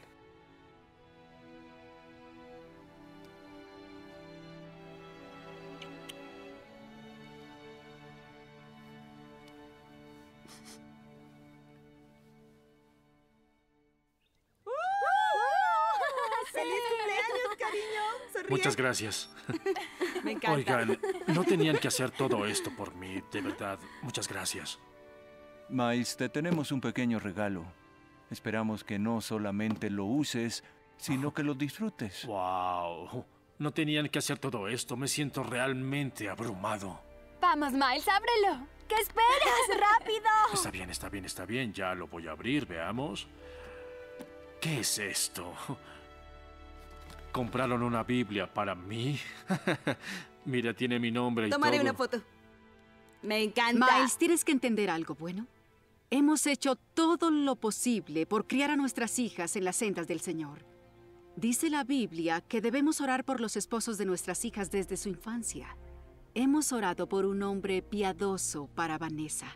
¡Feliz cumpleaños, cariño! Sonríe. Muchas gracias. Me encanta. Oigan, no tenían que hacer todo esto por mí, de verdad. Muchas gracias. Miles, te tenemos un pequeño regalo. Esperamos que no solamente lo uses, sino que lo disfrutes. ¡Wow! No tenían que hacer todo esto. Me siento realmente abrumado. Vamos, Miles, ábrelo. ¿Qué esperas? ¡Rápido! Está bien. Ya lo voy a abrir, veamos. ¿Qué es esto? ¿Compraron una Biblia para mí? Mira, tiene mi nombre y Tomaré todo. una foto. Me encanta. Miles, tienes que entender algo, ¿bueno? Hemos hecho todo lo posible por criar a nuestras hijas en las sendas del Señor. Dice la Biblia que debemos orar por los esposos de nuestras hijas desde su infancia. Hemos orado por un hombre piadoso para Vanessa.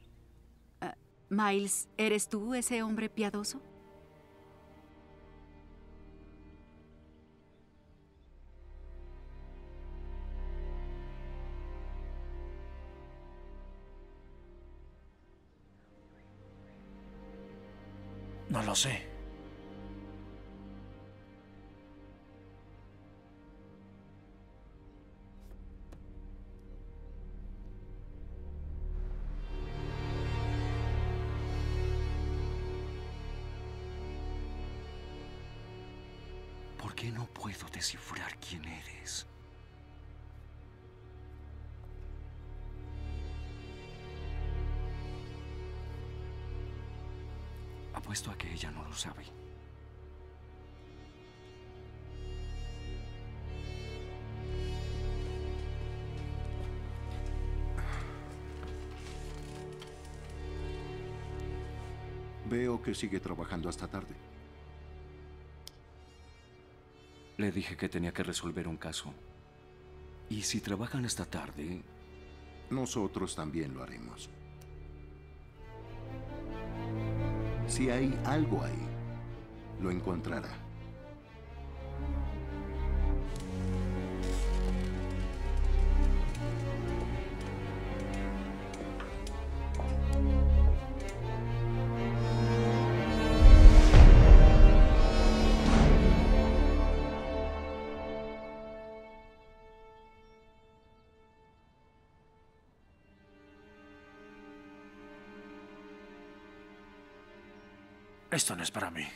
Miles, ¿eres tú ese hombre piadoso? No lo sé. ¿Por qué no puedo descifrar quién eres? Apuesto a que ella no lo sabe. Veo que sigue trabajando hasta tarde. Le dije que tenía que resolver un caso. Y si trabajan hasta tarde... Nosotros también lo haremos. Si hay algo ahí, lo encontrará. Esto no es para mí.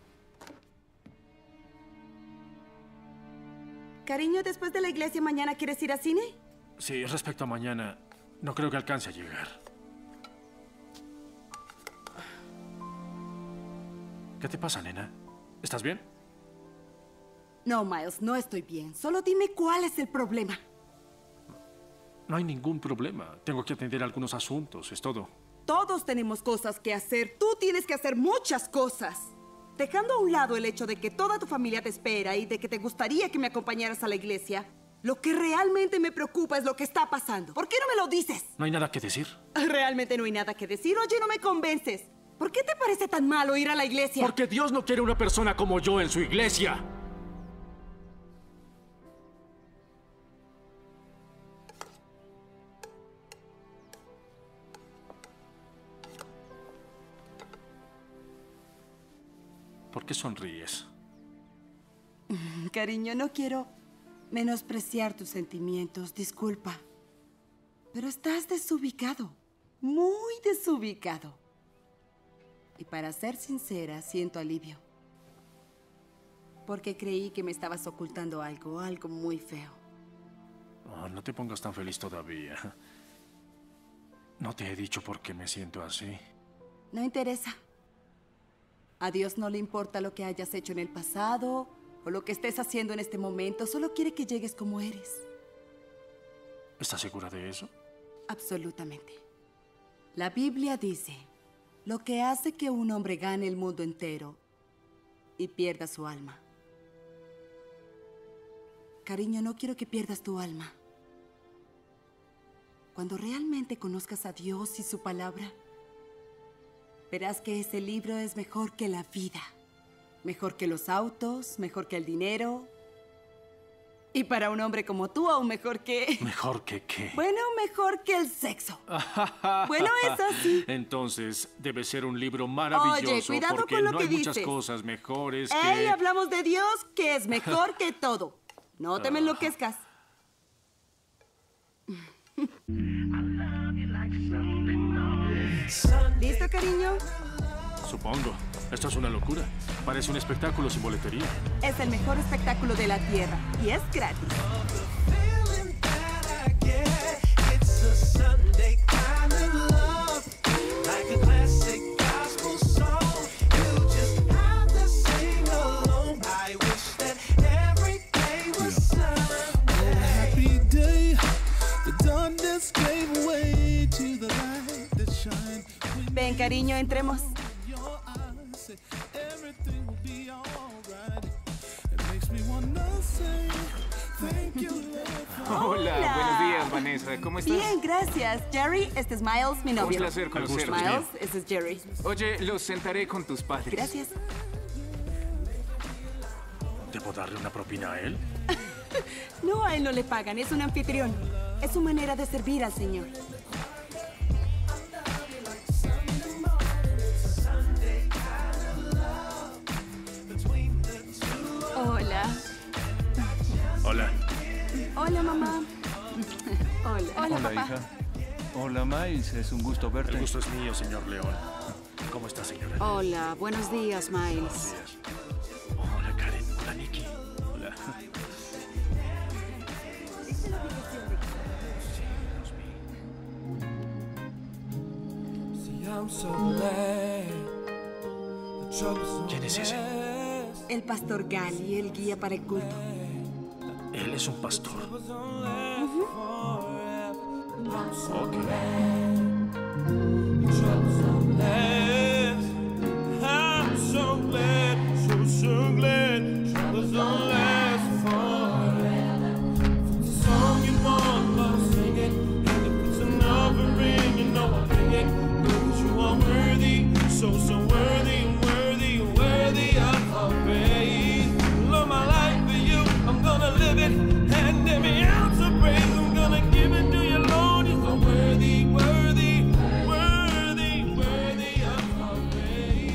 Cariño, después de la iglesia, ¿mañana quieres ir al cine? Sí, respecto a mañana, no creo que alcance a llegar. ¿Qué te pasa, nena? ¿Estás bien? No, Miles, no estoy bien. Solo dime cuál es el problema. No hay ningún problema. Tengo que atender algunos asuntos, es todo. Todos tenemos cosas que hacer. Tú tienes que hacer muchas cosas. Dejando a un lado el hecho de que toda tu familia te espera y de que te gustaría que me acompañaras a la iglesia, lo que realmente me preocupa es lo que está pasando. ¿Por qué no me lo dices? ¿No hay nada que decir? Realmente no hay nada que decir. Oye, no me convences. ¿Por qué te parece tan malo ir a la iglesia? Porque Dios no quiere una persona como yo en su iglesia. ¿Por qué sonríes? Cariño, no quiero menospreciar tus sentimientos, disculpa. Pero estás desubicado, muy desubicado. Y para ser sincera, siento alivio. Porque creí que me estabas ocultando algo muy feo. Oh, no te pongas tan feliz todavía. No te he dicho por qué me siento así. No interesa. A Dios no le importa lo que hayas hecho en el pasado o lo que estés haciendo en este momento. Solo quiere que llegues como eres. ¿Estás segura de eso? Absolutamente. La Biblia dice, lo que hace que un hombre gane el mundo entero y pierda su alma. Cariño, no quiero que pierdas tu alma. Cuando realmente conozcas a Dios y su palabra, verás que ese libro es mejor que la vida. Mejor que los autos, mejor que el dinero. Y para un hombre como tú, aún mejor que... ¿Mejor que qué? Bueno, mejor que el sexo. Bueno, es así. Entonces, debe ser un libro maravilloso. Oye, cuidado porque con lo no que hay muchas dices. cosas mejores que... ¡Ey! Hablamos de Dios, que es mejor que todo. No te me enloquezcas. ¿Listo, cariño? Supongo. Esto es una locura. Parece un espectáculo sin boletería. Es el mejor espectáculo de la Tierra y es gratis. Ven, cariño, entremos. Hola, buenos días, Vanessa. ¿Cómo estás? Bien, gracias. Jerry, este es Miles, mi novio. Un placer conocerte. Miles, este es Jerry. Oye, los sentaré con tus padres. Gracias. ¿Debo darle una propina a él? No, a él no le pagan, es un anfitrión. Es su manera de servir al Señor. Hola. Hola. Hola, mamá. Hola. Hola, papá. hija. Hola, Miles. Es un gusto verte. El gusto es mío, señor León. ¿Cómo está, señora? Hola, buenos días, Miles. Buenos días. Hola, Karen. Hola, Nikki. Hola. ¿Quién es ese? El pastor Gali, el guía para el culto. Él es un pastor. Ok. I'm so glad, so glad troubles don't last forever. It's a song you want, but sing it. And if it's an offering, you know I'll bring it. Because you are worthy, so worthy, worthy, worthy of our praise. Love my life for you, I'm gonna live it. And every ounce of praise, I'm gonna give it to you, Lord. You're so worthy, worthy, worthy, worthy of our praise.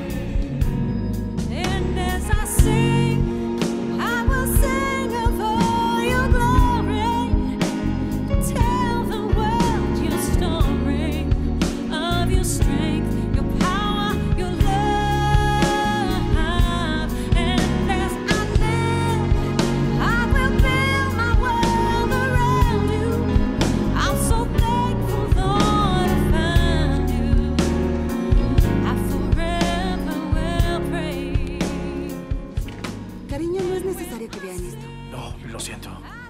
And as I sing, I will sing of all your glory. Tell the world your story of your strength, your power, your love. And as I live, I will build my world around you. I'm so thankful, Lord, I found you. I forever will praise. Cariño, no es necesario que vean esto. No, lo siento.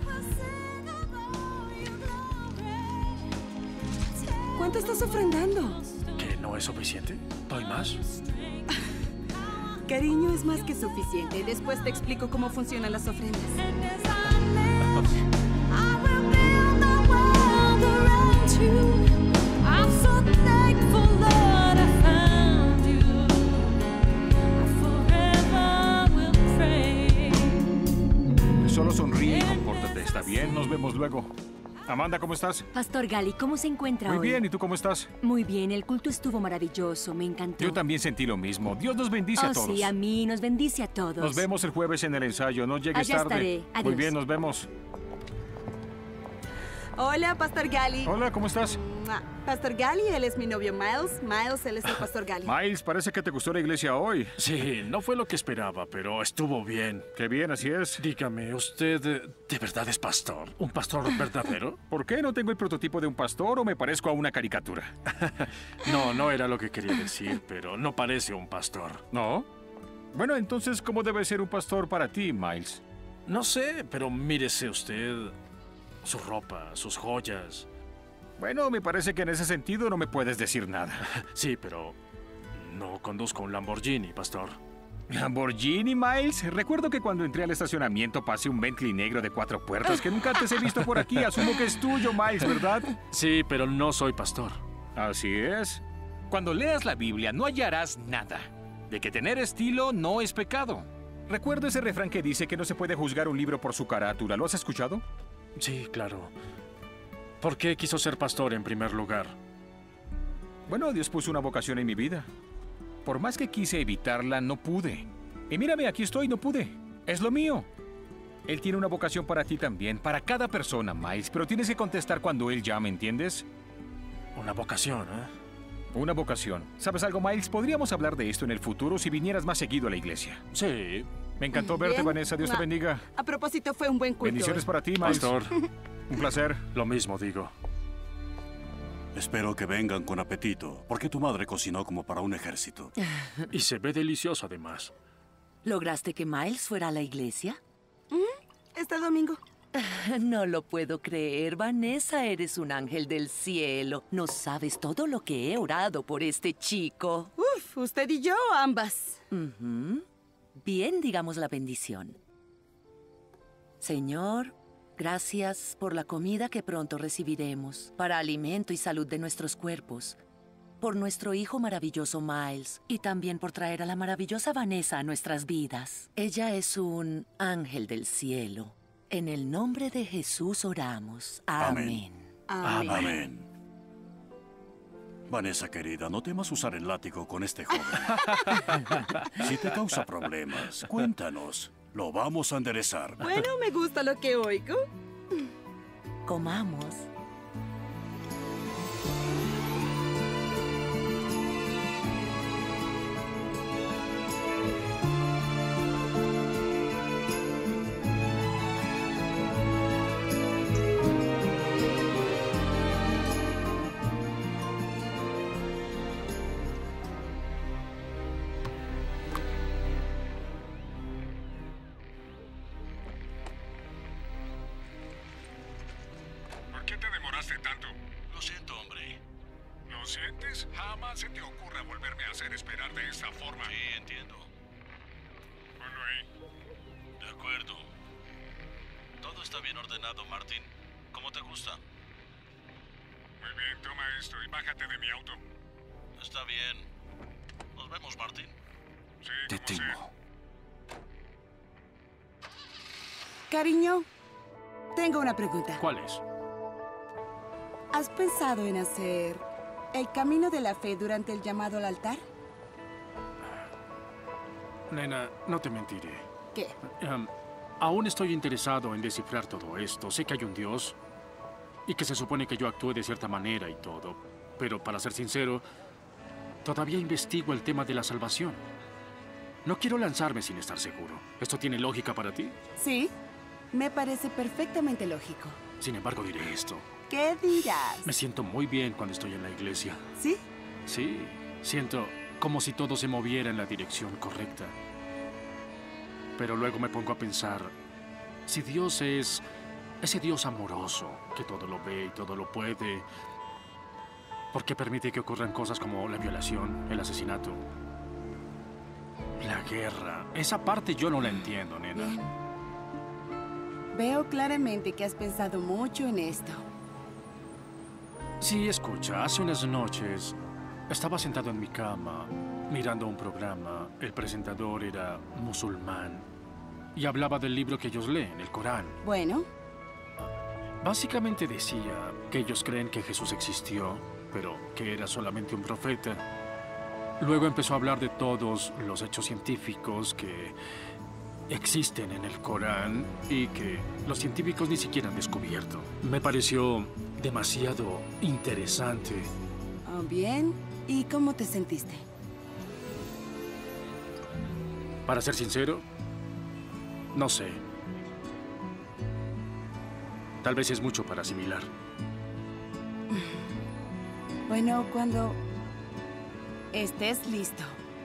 ¿Cuánto estás ofrendando? ¿Que no es suficiente? ¿Doy más? Cariño, es más que suficiente. Después te explico cómo funcionan las ofrendas. I'm so thankful, Lord, I found you. I forever will praise. Solo sonríe y compórtate. ¿Está bien? Nos vemos luego. Amanda, ¿cómo estás? Pastor Gali, ¿cómo se encuentra Muy hoy? bien. ¿Y tú cómo estás? Muy bien, el culto estuvo maravilloso, me encantó. Yo también sentí lo mismo. Dios nos bendice a todos. Sí, a mí, nos bendice a todos. Nos vemos el jueves en el ensayo. No llegues Allá tarde. estaré. Adiós. Muy bien, nos vemos. Hola, Pastor Gali. Hola, ¿cómo estás? Pastor Gali, él es mi novio Miles. Miles, él es el Pastor Gali. Miles, parece que te gustó la iglesia hoy. Sí, no fue lo que esperaba, pero estuvo bien. Qué bien, así es. Dígame, ¿usted de verdad es pastor? ¿Un pastor verdadero? ¿Por qué no tengo el prototipo de un pastor o me parezco a una caricatura? No era lo que quería decir, pero no parece un pastor. ¿No? Bueno, entonces, ¿cómo debe ser un pastor para ti, Miles? No sé, pero mírese usted. Su ropa, sus joyas. Bueno, me parece que en ese sentido no me puedes decir nada. Sí, pero no conduzco un Lamborghini, pastor. ¿Lamborghini, Miles? Recuerdo que cuando entré al estacionamiento pasé un Bentley negro de 4 puertas que nunca antes he visto por aquí. Asumo que es tuyo, Miles, ¿verdad? Sí, pero no soy pastor. Así es. Cuando leas la Biblia no hallarás nada de que tener estilo no es pecado. Recuerdo ese refrán que dice que no se puede juzgar un libro por su carátula. ¿Lo has escuchado? Sí, claro. ¿Por qué quiso ser pastor en primer lugar? Bueno, Dios puso una vocación en mi vida. Por más que quise evitarla, no pude. Y mírame, aquí estoy, no pude. Es lo mío. Él tiene una vocación para ti también, para cada persona, Miles, pero tienes que contestar cuando Él llame, ¿entiendes? Una vocación, ¿eh? Una vocación. ¿Sabes algo, Miles? Podríamos hablar de esto en el futuro si vinieras más seguido a la iglesia. Sí. Me encantó verte, Bien. Vanessa. Dios te bendiga. A propósito, fue un buen culto. Bendiciones hoy. para ti, Miles. Pastor. Un placer. Lo mismo digo. Espero que vengan con apetito, porque tu madre cocinó como para un ejército. Y se ve delicioso además. ¿Lograste que Miles fuera a la iglesia? Este domingo. No lo puedo creer, Vanessa, eres un ángel del cielo. No sabes todo lo que he orado por este chico. Uf, usted y yo, ambas. Bien, digamos la bendición. Señor, Gracias por la comida que pronto recibiremos, para alimento y salud de nuestros cuerpos, por nuestro hijo maravilloso Miles y también por traer a la maravillosa Vanessa a nuestras vidas. Ella es un ángel del cielo. En el nombre de Jesús oramos. Amén. Amén. Amén. Vanessa, querida, no temas usar el látigo con este joven. Si te causa problemas, cuéntanos. Lo vamos a enderezar. Bueno, me gusta lo que oigo. Comamos. ¿Por qué te demoraste tanto? Lo siento, hombre. ¿Lo sientes? Jamás se te ocurra volverme a hacer esperar de esta forma. Sí, entiendo. Ponlo ahí. De acuerdo. Todo está bien ordenado, Martin. ¿Cómo te gusta? Muy bien, toma esto y bájate de mi auto. Está bien. Nos vemos, Martin. Sí, Te como sea. Cariño, tengo una pregunta. ¿Cuál es? ¿Has pensado en hacer el camino de la fe durante el llamado al altar? Nena, no te mentiré. ¿Qué? Aún estoy interesado en descifrar todo esto. Sé que hay un Dios y que se supone que yo actúe de cierta manera y todo. Pero para ser sincero, todavía investigo el tema de la salvación. No quiero lanzarme sin estar seguro. ¿Esto tiene lógica para ti? Sí, me parece perfectamente lógico. Sin embargo, diré esto. ¿Qué dirás? Me siento muy bien cuando estoy en la iglesia. ¿Sí? Sí, siento como si todo se moviera en la dirección correcta. Pero luego me pongo a pensar, si Dios es ese Dios amoroso, que todo lo ve y todo lo puede, ¿por qué permite que ocurran cosas como la violación, el asesinato, la guerra? Esa parte yo no la entiendo, nena. Bien. Veo claramente que has pensado mucho en esto. Sí, escucha, hace unas noches estaba sentado en mi cama mirando un programa. El presentador era musulmán y hablaba del libro que ellos leen, el Corán. Bueno, Básicamente decía que ellos creen que Jesús existió, pero que era solamente un profeta. Luego empezó a hablar de todos los hechos científicos que existen en el Corán y que los científicos ni siquiera han descubierto. Me pareció demasiado interesante. bien. ¿Y cómo te sentiste? Para ser sincero, no sé. Tal vez es mucho para asimilar. Bueno, cuando estés listo.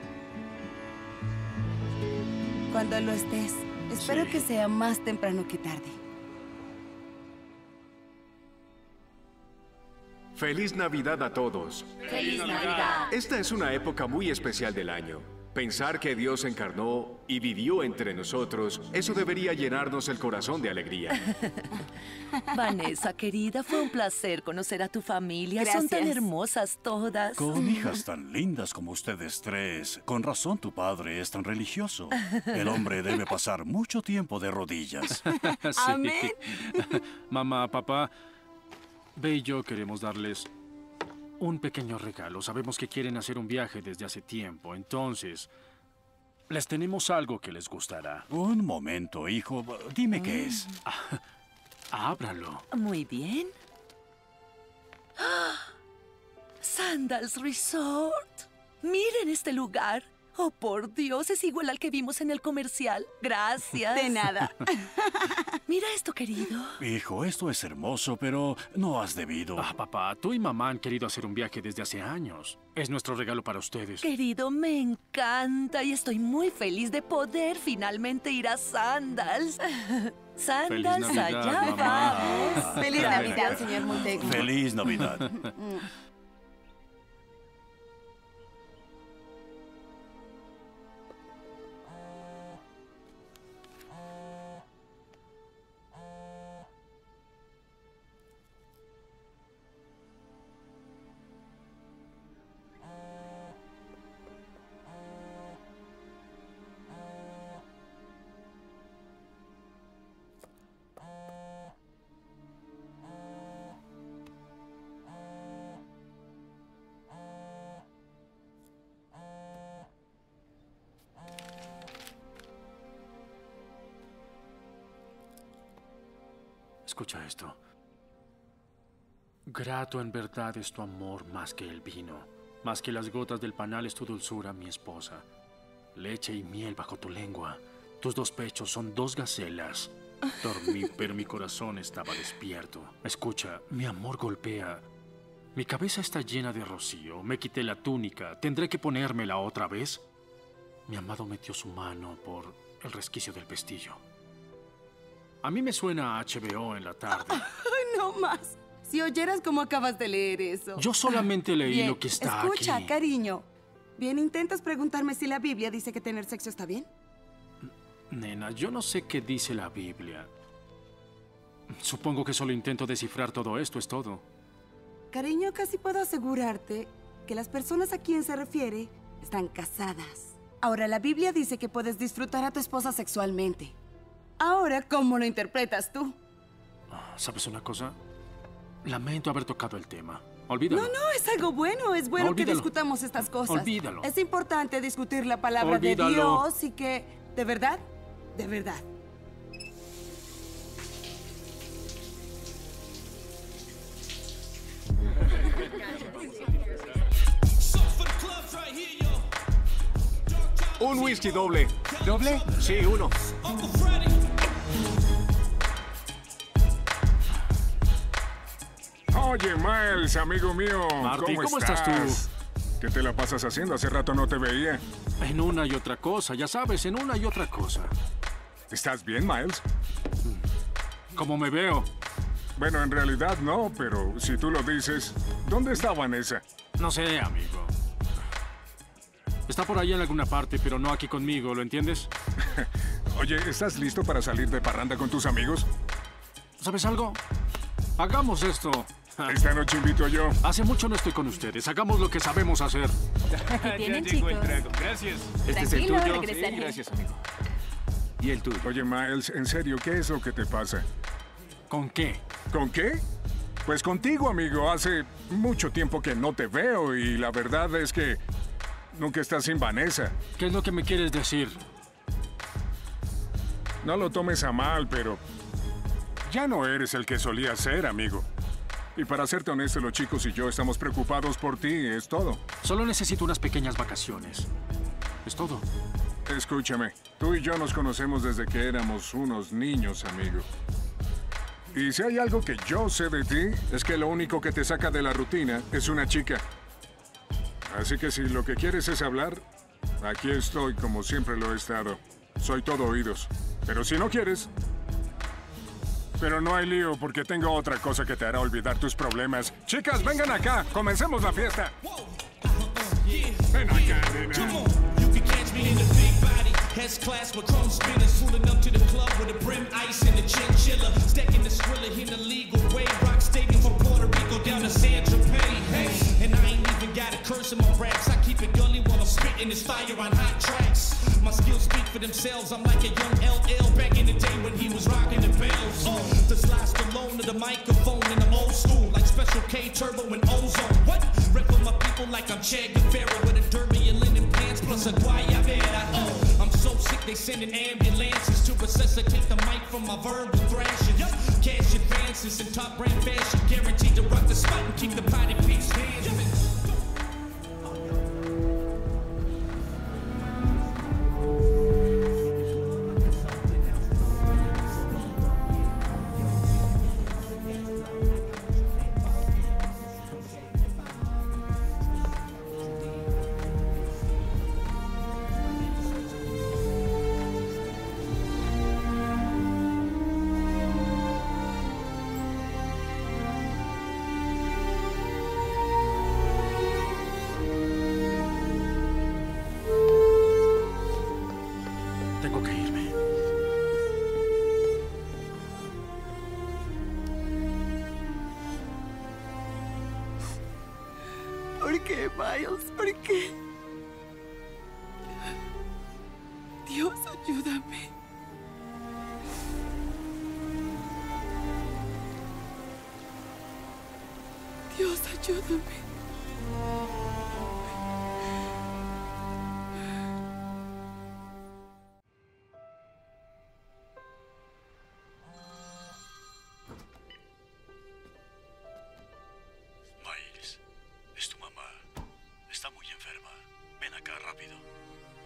Cuando lo estés. Espero que sea más temprano que tarde. ¡Feliz Navidad a todos! ¡Feliz Navidad! Esta es una época muy especial del año. Pensar que Dios se encarnó y vivió entre nosotros, eso debería llenarnos el corazón de alegría. Vanessa, querida, fue un placer conocer a tu familia. Son tan Gracias. hermosas todas. Con hijas tan lindas como ustedes tres, con razón tu padre es tan religioso. El hombre debe pasar mucho tiempo de rodillas. Sí. Amén. Mamá, papá, Ve y yo queremos darles un pequeño regalo. Sabemos que quieren hacer un viaje desde hace tiempo, entonces les tenemos algo que les gustará. Un momento, hijo. Dime qué es. Ábralo. Muy bien. ¡Ah! Sandals Resort. Miren este lugar. Oh, por Dios, es igual al que vimos en el comercial. Gracias. De nada. Mira esto, querido. Hijo, esto es hermoso, pero no has debido. Papá, tú y mamá han querido hacer un viaje desde hace años. Es nuestro regalo para ustedes. Querido, me encanta y estoy muy feliz de poder finalmente ir a Sandals. Sandals, Feliz Navidad, allá mamá. vamos. Feliz Navidad, señor Montego. Feliz Navidad. Escucha esto. Grato en verdad es tu amor más que el vino, más que las gotas del panal es tu dulzura, mi esposa. Leche y miel bajo tu lengua. Tus dos pechos son dos gacelas. Dormí, pero mi corazón estaba despierto. Escucha, mi amor golpea. Mi cabeza está llena de rocío. Me quité la túnica. ¿Tendré que ponérmela otra vez? Mi amado metió su mano por el resquicio del pestillo. A mí me suena a HBO en la tarde. Ay, no más. Si oyeras cómo acabas de leer eso. Yo solamente leí Bien, lo que está escucha, aquí. cariño. Bien, ¿intentas preguntarme si la Biblia dice que tener sexo está bien? Nena, yo no sé qué dice la Biblia. Supongo que solo intento descifrar todo esto, es todo. Cariño, casi puedo asegurarte que las personas a quien se refiere están casadas. Ahora, la Biblia dice que puedes disfrutar a tu esposa sexualmente. Ahora, ¿cómo lo interpretas tú? ¿Sabes una cosa? Lamento haber tocado el tema. Olvídalo. No, es algo bueno. Es bueno que Olvídalo. discutamos estas cosas. Olvídalo. Es importante discutir la palabra Olvídalo. de Dios y que, de verdad, Un whisky doble. ¿Doble? Sí, uno. Oye, Miles, amigo mío. Marty, ¿cómo estás tú? ¿Qué te la pasas haciendo? Hace rato no te veía. En una y otra cosa, ya sabes, en una y otra cosa. ¿Estás bien, Miles? ¿Cómo me veo? Bueno, en realidad no, pero si tú lo dices, ¿dónde está Vanessa? No sé, amigo. Está por ahí en alguna parte, pero no aquí conmigo, ¿lo entiendes? Oye, ¿estás listo para salir de parranda con tus amigos? ¿Sabes algo? Hagamos esto. Esta noche invito yo. Hace mucho no estoy con ustedes. Hagamos lo que sabemos hacer. tienen, chicos? Gracias. ¿Este es el Tranquilo, tuyo? regresaré. Sí, gracias, amigo. ¿Y el tuyo? Oye, Miles, en serio, ¿qué es lo que te pasa? ¿Con qué? ¿Con qué? Pues contigo, amigo. Hace mucho tiempo que no te veo y la verdad es que nunca estás sin Vanessa. ¿Qué es lo que me quieres decir? No lo tomes a mal, pero ya no eres el que solías ser, amigo. Y para serte honesto, los chicos y yo estamos preocupados por ti, es todo. Solo necesito unas pequeñas vacaciones. Es todo. Escúchame, tú y yo nos conocemos desde que éramos unos niños, amigo. Y si hay algo que yo sé de ti, es que lo único que te saca de la rutina es una chica. Así que si lo que quieres es hablar, aquí estoy como siempre lo he estado. Soy todo oídos. Pero si no quieres... Pero no hay lío porque tengo otra cosa que te hará olvidar tus problemas. Chicas, vengan acá. Comencemos la fiesta. Ven acá, nena. Has class with chrome spinners, pulling up to the club with a brim ice and a chinchilla, stacking the Skrilla in a legal way. Rock stadium from Puerto Rico down to San Tropez. Hey, and I ain't even got a curse in my raps. I keep it gully while I'm spitting this fire on hot tracks. My skills speak for themselves. I'm like a young LL back in the day when he was rocking the bells. The slide Stallone to the microphone in the old school, like Special K, Turbo, and Ozone. What? Rep for my people like I'm Che Guevara with a derby and linen pants plus a guayabera. I'm so sick they sending ambulances to resuscitate the mic from my verbal thrashing. Cash advances in top brand fashion, guaranteed to rock the spot and keep the potty piece dancing. Tengo que irme. ¿Por qué, Miles? ¿Por qué? Dios, ayúdame. Dios, ayúdame.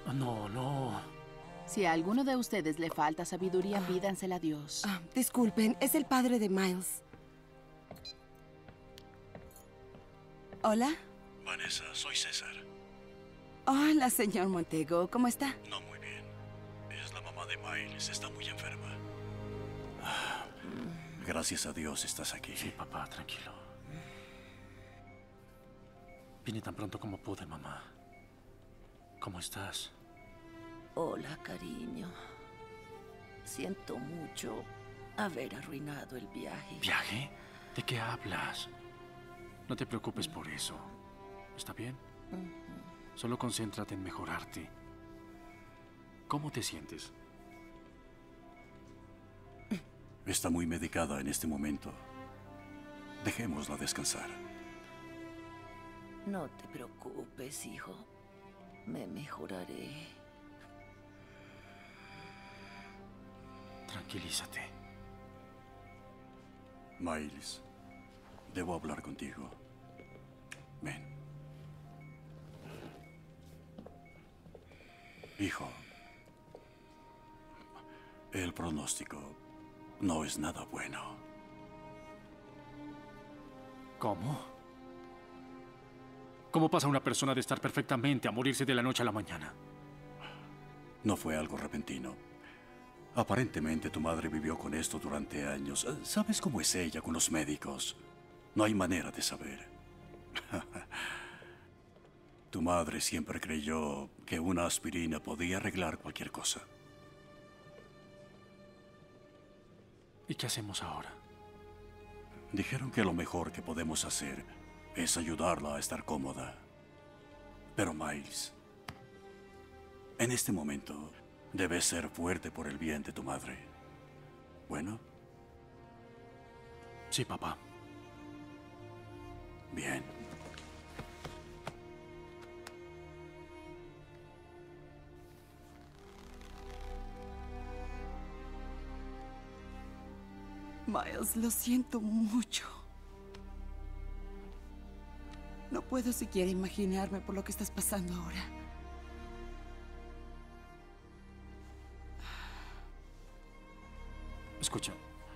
No, no. Si a alguno de ustedes le falta sabiduría, pídansela a Dios. Disculpen, es el padre de Miles. ¿Hola? Vanessa, soy César. Hola, señor Montego. ¿Cómo está? No muy bien. Es la mamá de Miles. Está muy enferma. Gracias a Dios estás aquí. Sí, papá, tranquilo. Vine tan pronto como pude, mamá. ¿Cómo estás? Hola, cariño. Siento mucho haber arruinado el viaje. ¿Viaje? ¿De qué hablas? No te preocupes por eso. ¿Está bien? Solo concéntrate en mejorarte. ¿Cómo te sientes? Está muy medicada en este momento. Dejémosla descansar. No te preocupes, hijo. Me mejoraré. Tranquilízate. Miles, debo hablar contigo. Ven. Hijo, el pronóstico no es nada bueno. ¿Cómo? ¿Cómo pasa una persona de estar perfectamente a morirse de la noche a la mañana? No fue algo repentino. Aparentemente tu madre vivió con esto durante años. ¿Sabes cómo es ella con los médicos? No hay manera de saber. Tu madre siempre creyó que una aspirina podía arreglar cualquier cosa. ¿Y qué hacemos ahora? Dijeron que lo mejor que podemos hacer es ayudarla a estar cómoda. Pero Miles, en este momento debes ser fuerte por el bien de tu madre. ¿Bueno? Sí, papá. Bien. Miles, lo siento mucho. No puedo siquiera imaginarme por lo que estás pasando ahora. Escucha.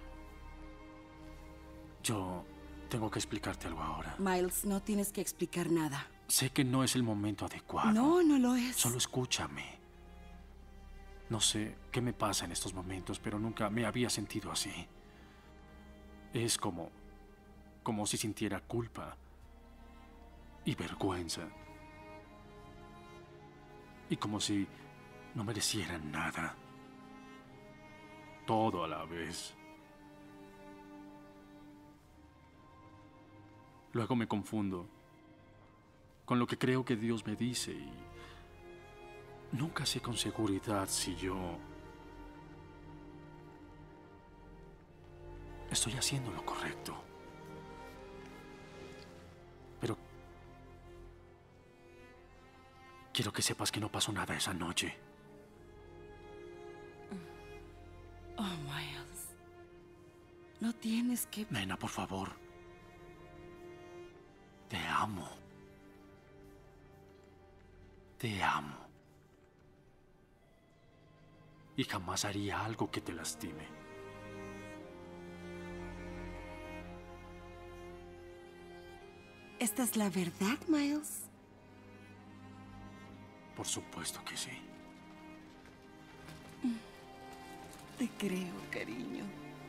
Yo tengo que explicarte algo ahora. Miles, no tienes que explicar nada. Sé que no es el momento adecuado. No, no lo es. Solo escúchame. No sé qué me pasa en estos momentos, pero nunca me había sentido así. Es como si sintiera culpa y vergüenza. Y como si no merecieran nada. Todo a la vez. Luego me confundo con lo que creo que Dios me dice y nunca sé con seguridad si yo estoy haciendo lo correcto. Pero quiero que sepas que no pasó nada esa noche. Oh, Miles. No tienes que... Nena, por favor. Te amo. Te amo. Y jamás haría algo que te lastime. ¿Esta es la verdad, Miles? Por supuesto que sí. Te creo, cariño.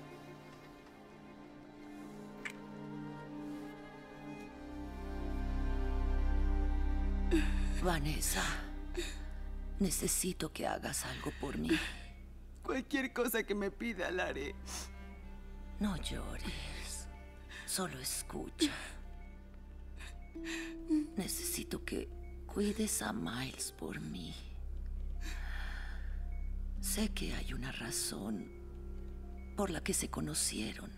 Vanessa, necesito que hagas algo por mí. Cualquier cosa que me pida, la haré. No llores. Solo escucha. Necesito que cuides a Miles por mí. Sé que hay una razón por la que se conocieron.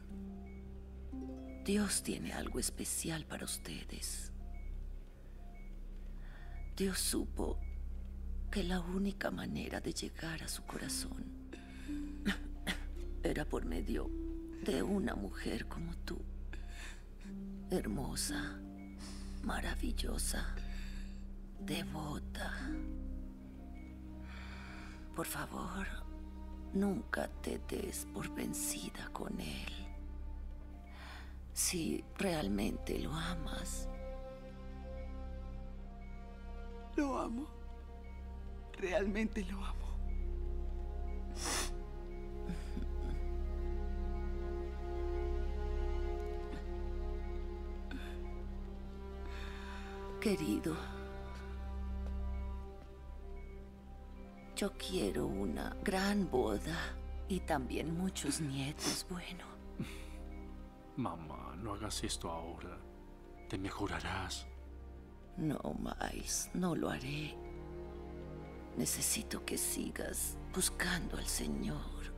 Dios tiene algo especial para ustedes. Dios supo que la única manera de llegar a su corazón era por medio de una mujer como tú. Hermosa, maravillosa, devota. Por favor, nunca te des por vencida con él. Si realmente lo amas. Lo amo. Realmente lo amo. Querido, yo quiero una gran boda y también muchos nietos, bueno. Mamá, no hagas esto ahora. Te mejorarás. No, Miles, no lo haré. Necesito que sigas buscando al Señor.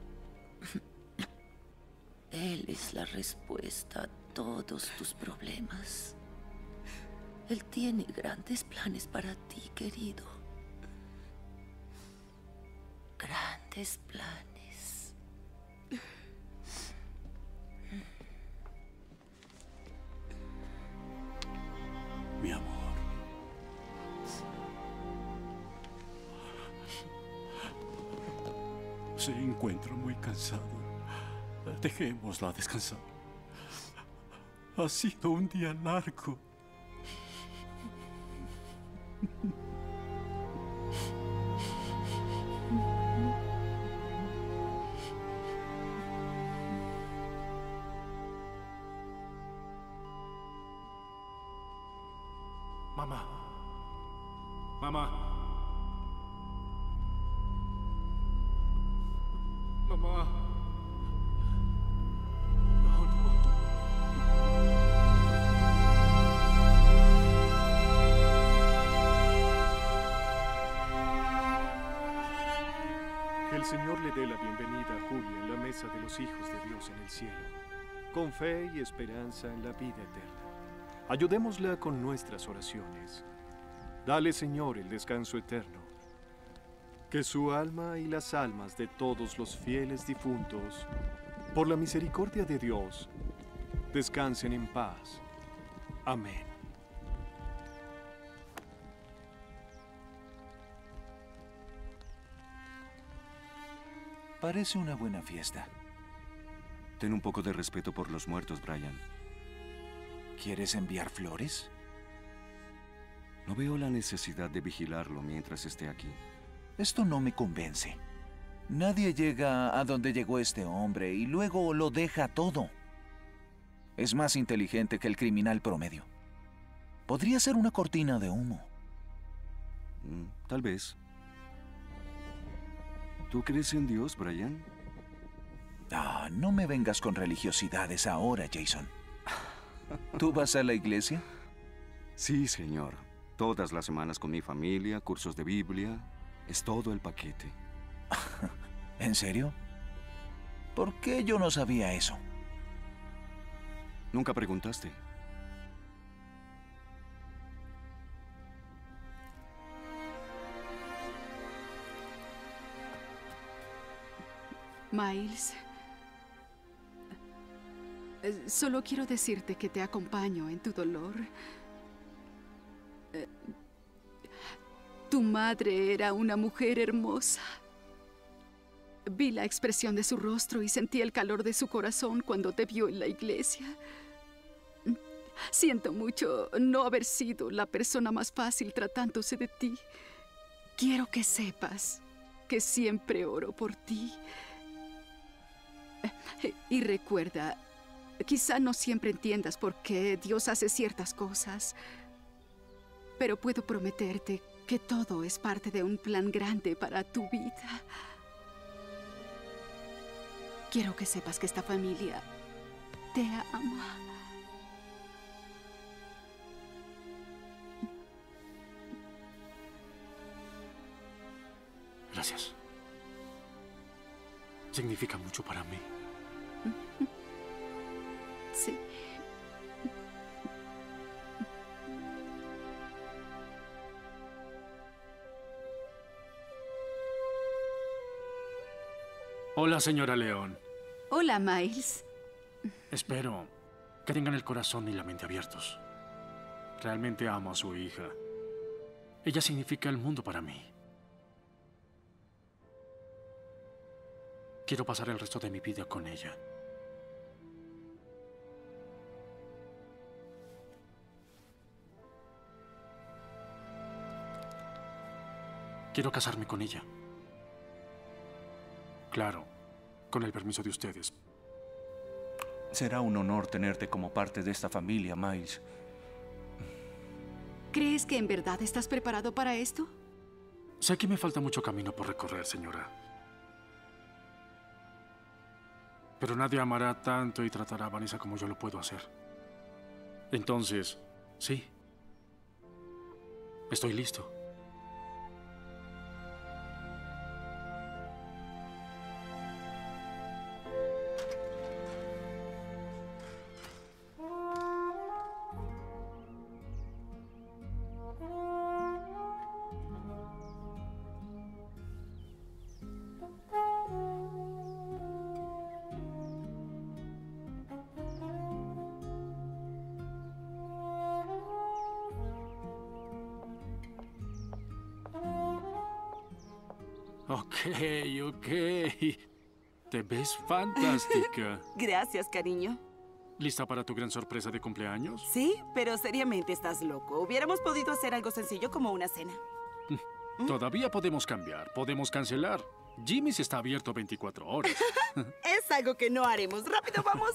Él es la respuesta a todos tus problemas. Él tiene grandes planes para ti, querido. Grandes planes. Mi amor. Se encuentra muy cansado. Dejémosla descansar. Ha sido un día largo. Mamá. Mamá. Mamá. Que el Señor le dé la bienvenida a Julia en la mesa de los hijos de Dios en el cielo, con fe y esperanza en la vida eterna. Ayudémosla con nuestras oraciones. Dale, Señor, el descanso eterno. Que su alma y las almas de todos los fieles difuntos, por la misericordia de Dios, descansen en paz. Amén. Parece una buena fiesta. Ten un poco de respeto por los muertos, Brian. ¿Quieres enviar flores? No veo la necesidad de vigilarlo mientras esté aquí. Esto no me convence. Nadie llega a donde llegó este hombre y luego lo deja todo. Es más inteligente que el criminal promedio. Podría ser una cortina de humo. Tal vez. ¿Tú crees en Dios, Brian? Ah, no me vengas con religiosidades ahora, Jason. ¿Tú vas a la iglesia? Sí, señor. Todas las semanas con mi familia, cursos de Biblia. Es todo el paquete. ¿En serio? ¿Por qué yo no sabía eso? Nunca preguntaste. Miles, solo quiero decirte que te acompaño en tu dolor. Tu madre era una mujer hermosa. Vi la expresión de su rostro y sentí el calor de su corazón cuando te vio en la iglesia. Siento mucho no haber sido la persona más fácil tratándose de ti. Quiero que sepas que siempre oro por ti. Y recuerda, quizá no siempre entiendas por qué Dios hace ciertas cosas, pero puedo prometerte que todo es parte de un plan grande para tu vida. Quiero que sepas que esta familia te ama. Gracias. Significa mucho para mí. Sí. Hola, señora León. Hola, Miles. Espero que tengan el corazón y la mente abiertos. Realmente amo a su hija. Ella significa el mundo para mí. Quiero pasar el resto de mi vida con ella. Quiero casarme con ella. Claro, con el permiso de ustedes. Será un honor tenerte como parte de esta familia, Miles. ¿Crees que en verdad estás preparado para esto? Sé que me falta mucho camino por recorrer, señora. Pero nadie amará tanto y tratará a Vanessa como yo lo puedo hacer. Entonces, sí. Estoy listo. Ok. Te ves fantástica. Gracias, cariño. ¿Lista para tu gran sorpresa de cumpleaños? Sí, pero seriamente estás loco. Hubiéramos podido hacer algo sencillo como una cena. Todavía podemos cambiar, podemos cancelar. Jimmy's está abierto 24 horas. Es algo que no haremos. ¡Rápido, vamos!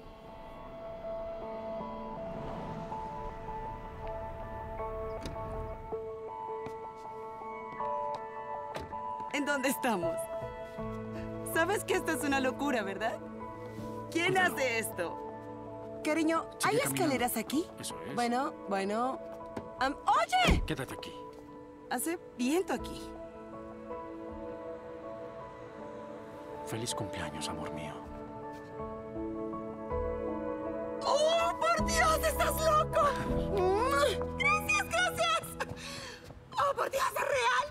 ¿En dónde estamos? Sabes que esto es una locura, ¿verdad? ¿Quién hace esto? Cariño, ¿hay escaleras aquí? Eso es. Bueno. ¡Oye! Quédate aquí. Hace viento aquí. Feliz cumpleaños, amor mío. ¡Oh, por Dios! ¡Estás loco! ¡Gracias! ¡Oh, por Dios, es real!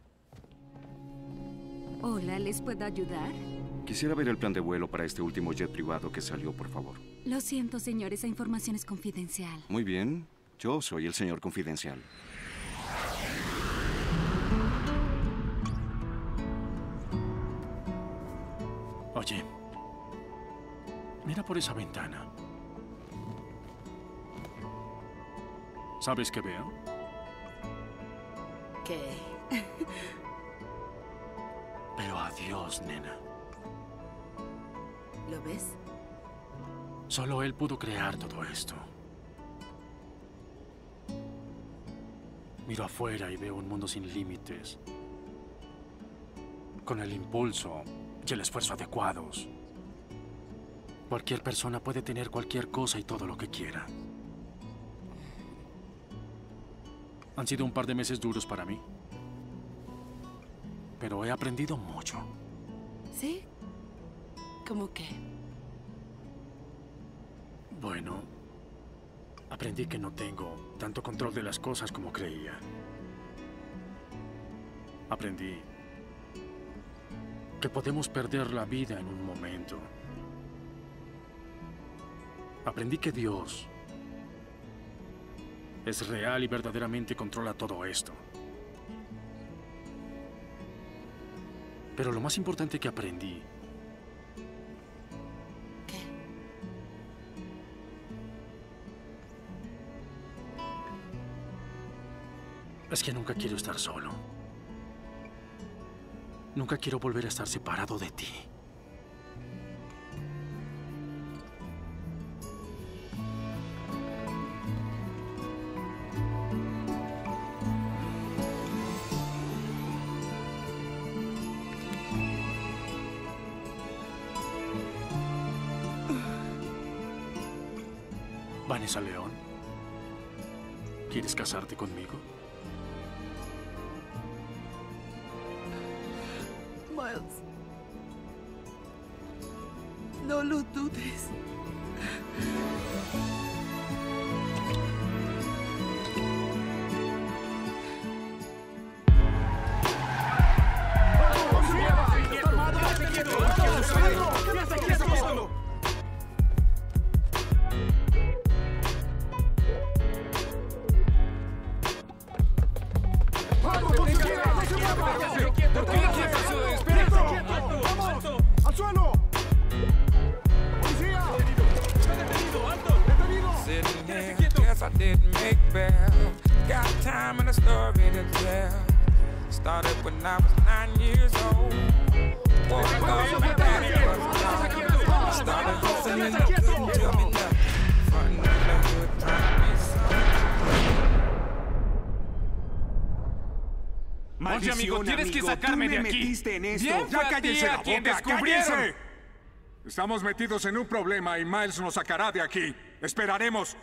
Hola, ¿les puedo ayudar? Quisiera ver el plan de vuelo para este último jet privado que salió, por favor. Lo siento, señor, esa información es confidencial. Muy bien. Yo soy el señor confidencial. Oye, mira por esa ventana. ¿Sabes qué veo? ¿Qué? Veo a Dios, nena. ¿Lo ves? Solo Él pudo crear todo esto. Miro afuera y veo un mundo sin límites. Con el impulso y el esfuerzo adecuados. Cualquier persona puede tener cualquier cosa y todo lo que quiera. Han sido un par de meses duros para mí. Pero he aprendido mucho. ¿Sí? ¿Cómo qué? Bueno, aprendí que no tengo tanto control de las cosas como creía. Aprendí que podemos perder la vida en un momento. Aprendí que Dios es real y verdaderamente controla todo esto. Pero lo más importante que aprendí es que nunca quiero estar solo. Nunca quiero volver a estar separado de ti. Vanessa León, ¿quieres casarte conmigo? Miles, no lo dudes. ¡Al suelo! ¡Policía! ¡Está detenido! ¡Alto! ¡Detenido! Sitting here, guess I didn't make bail. Got time and a story to tell. Started when I was 9 years old. Woke up, my daddy was gone. Started hustling, couldn't tell me nothing. Frontin' in the hood, trying to be something. Oye, amigo, tienes que sacarme de aquí. metiste en esto. Bien, Ya cállese la quien boca, descubrieron. cállese. Estamos metidos en un problema y Miles nos sacará de aquí. Esperaremos.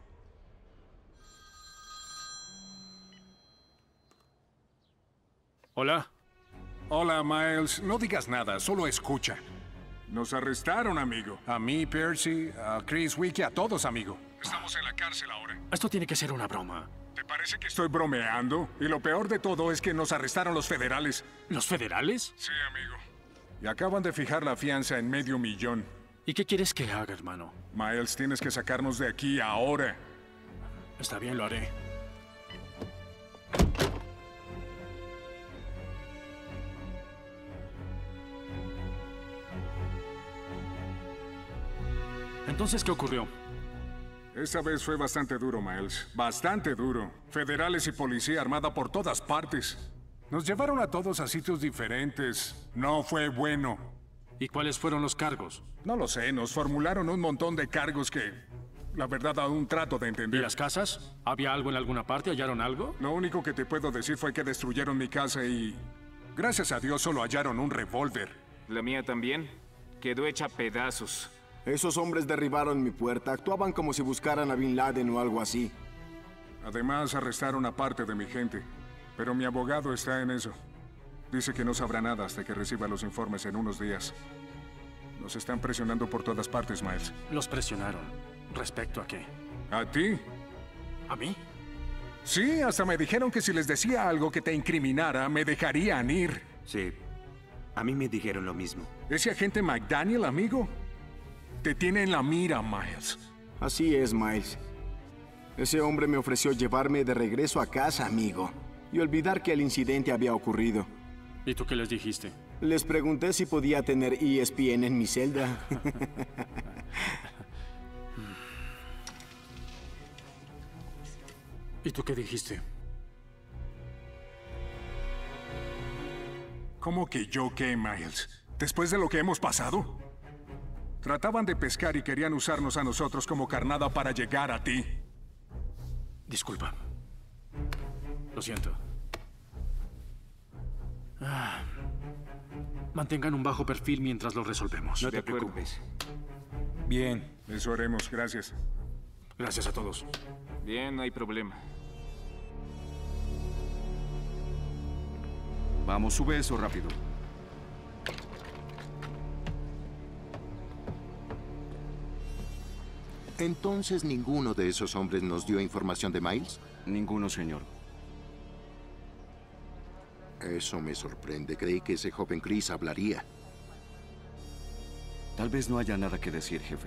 Hola. Hola, Miles. No digas nada, solo escucha. Nos arrestaron, amigo. A mí, Percy, a Chris Wiki, a todos, amigo. Estamos en la cárcel ahora. Esto tiene que ser una broma. ¿Te parece que estoy bromeando? Y lo peor de todo es que nos arrestaron los federales. ¿Los federales? Sí, amigo. Y acaban de fijar la fianza en $500,000. ¿Y qué quieres que haga, hermano? Miles, tienes que sacarnos de aquí ahora. Está bien, lo haré. Entonces, ¿qué ocurrió? Esta vez fue bastante duro, Miles. Bastante duro. Federales y policía armada por todas partes. Nos llevaron a todos a sitios diferentes. No fue bueno. ¿Y cuáles fueron los cargos? No lo sé. Nos formularon un montón de cargos que, la verdad, aún trato de entender. ¿Y las casas? ¿Había algo en alguna parte? ¿Hallaron algo? Lo único que te puedo decir fue que destruyeron mi casa y, gracias a Dios, solo hallaron un revólver. La mía también. Quedó hecha pedazos. Esos hombres derribaron mi puerta. Actuaban como si buscaran a Bin Laden o algo así. Además, arrestaron a parte de mi gente. Pero mi abogado está en eso. Dice que no sabrá nada hasta que reciba los informes en unos días. Nos están presionando por todas partes, Miles. Los presionaron. ¿Respecto a qué? ¿A ti? ¿A mí? Sí, hasta me dijeron que si les decía algo que te incriminara, me dejarían ir. Sí. A mí me dijeron lo mismo. ¿Ese agente McDaniel, amigo? Te tiene en la mira, Miles. Así es, Miles. Ese hombre me ofreció llevarme de regreso a casa, amigo, y olvidar que el incidente había ocurrido. ¿Y tú qué les dijiste? Les pregunté si podía tener ESPN en mi celda. ¿Y tú qué dijiste? ¿Cómo que yo qué, Miles? ¿Después de lo que hemos pasado? Trataban de pescar y querían usarnos a nosotros como carnada para llegar a ti. Disculpa. Lo siento. Mantengan un bajo perfil mientras lo resolvemos. No te preocupes. Bien, eso haremos. Gracias. Gracias a todos. Bien, no hay problema. Vamos, sube eso rápido. ¿Entonces ninguno de esos hombres nos dio información de Miles? Ninguno, señor. Eso me sorprende. Creí que ese joven Chris hablaría. Tal vez no haya nada que decir, jefe.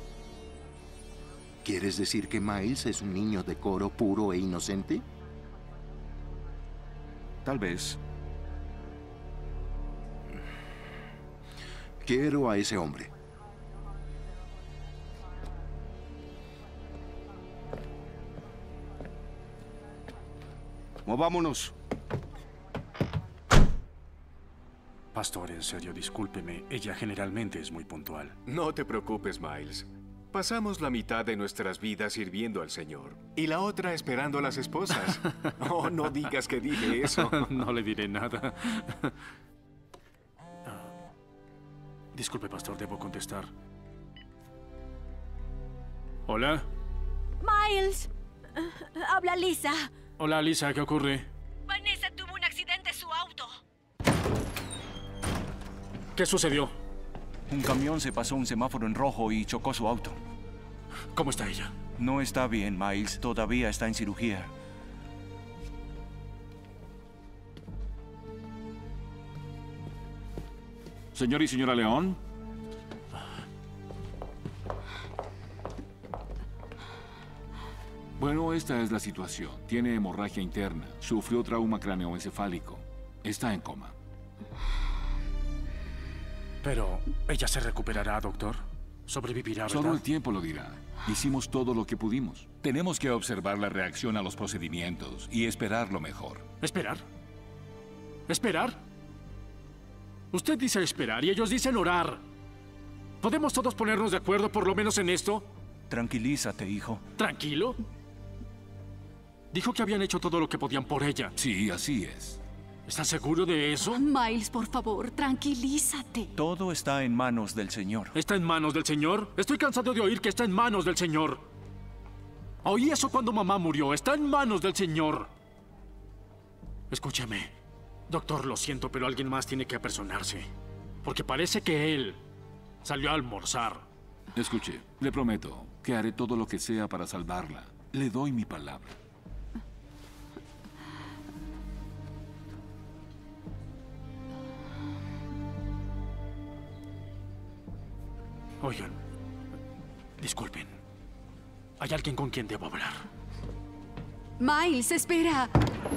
¿Quieres decir que Miles es un niño de coro puro e inocente? Tal vez. Quiero a ese hombre. Movámonos. Pastor, en serio, discúlpeme. Ella generalmente es muy puntual. No te preocupes, Miles. Pasamos la mitad de nuestras vidas sirviendo al Señor y la otra esperando a las esposas. Oh, no digas que dije eso. No le diré nada. Disculpe, pastor, debo contestar. ¿Hola? Miles, habla Lisa. Hola, Lisa, ¿qué ocurre? Vanessa tuvo un accidente en su auto. ¿Qué sucedió? Un camión se pasó un semáforo en rojo y chocó su auto. ¿Cómo está ella? No está bien, Miles. Todavía está en cirugía. Señor y señora León. Bueno, esta es la situación. Tiene hemorragia interna. Sufrió trauma craneoencefálico. Está en coma. Pero ella se recuperará, doctor. Sobrevivirá, ¿verdad? Solo el tiempo lo dirá. Hicimos todo lo que pudimos. Tenemos que observar la reacción a los procedimientos y esperar lo mejor. ¿Esperar? ¿Esperar? Usted dice esperar y ellos dicen orar. ¿Podemos todos ponernos de acuerdo por lo menos en esto? Tranquilízate, hijo. ¿Tranquilo? Dijo que habían hecho todo lo que podían por ella. Sí, así es. ¿Estás seguro de eso? Miles, por favor, tranquilízate. Todo está en manos del Señor. ¿Está en manos del Señor? Estoy cansado de oír que está en manos del Señor. Oí eso cuando mamá murió. Está en manos del Señor. Escúchame. Doctor, lo siento, pero alguien más tiene que apersonarse. Porque parece que él salió a almorzar. Escuche, le prometo que haré todo lo que sea para salvarla. Le doy mi palabra. Oigan, disculpen. Hay alguien con quien debo hablar. Miles, espera.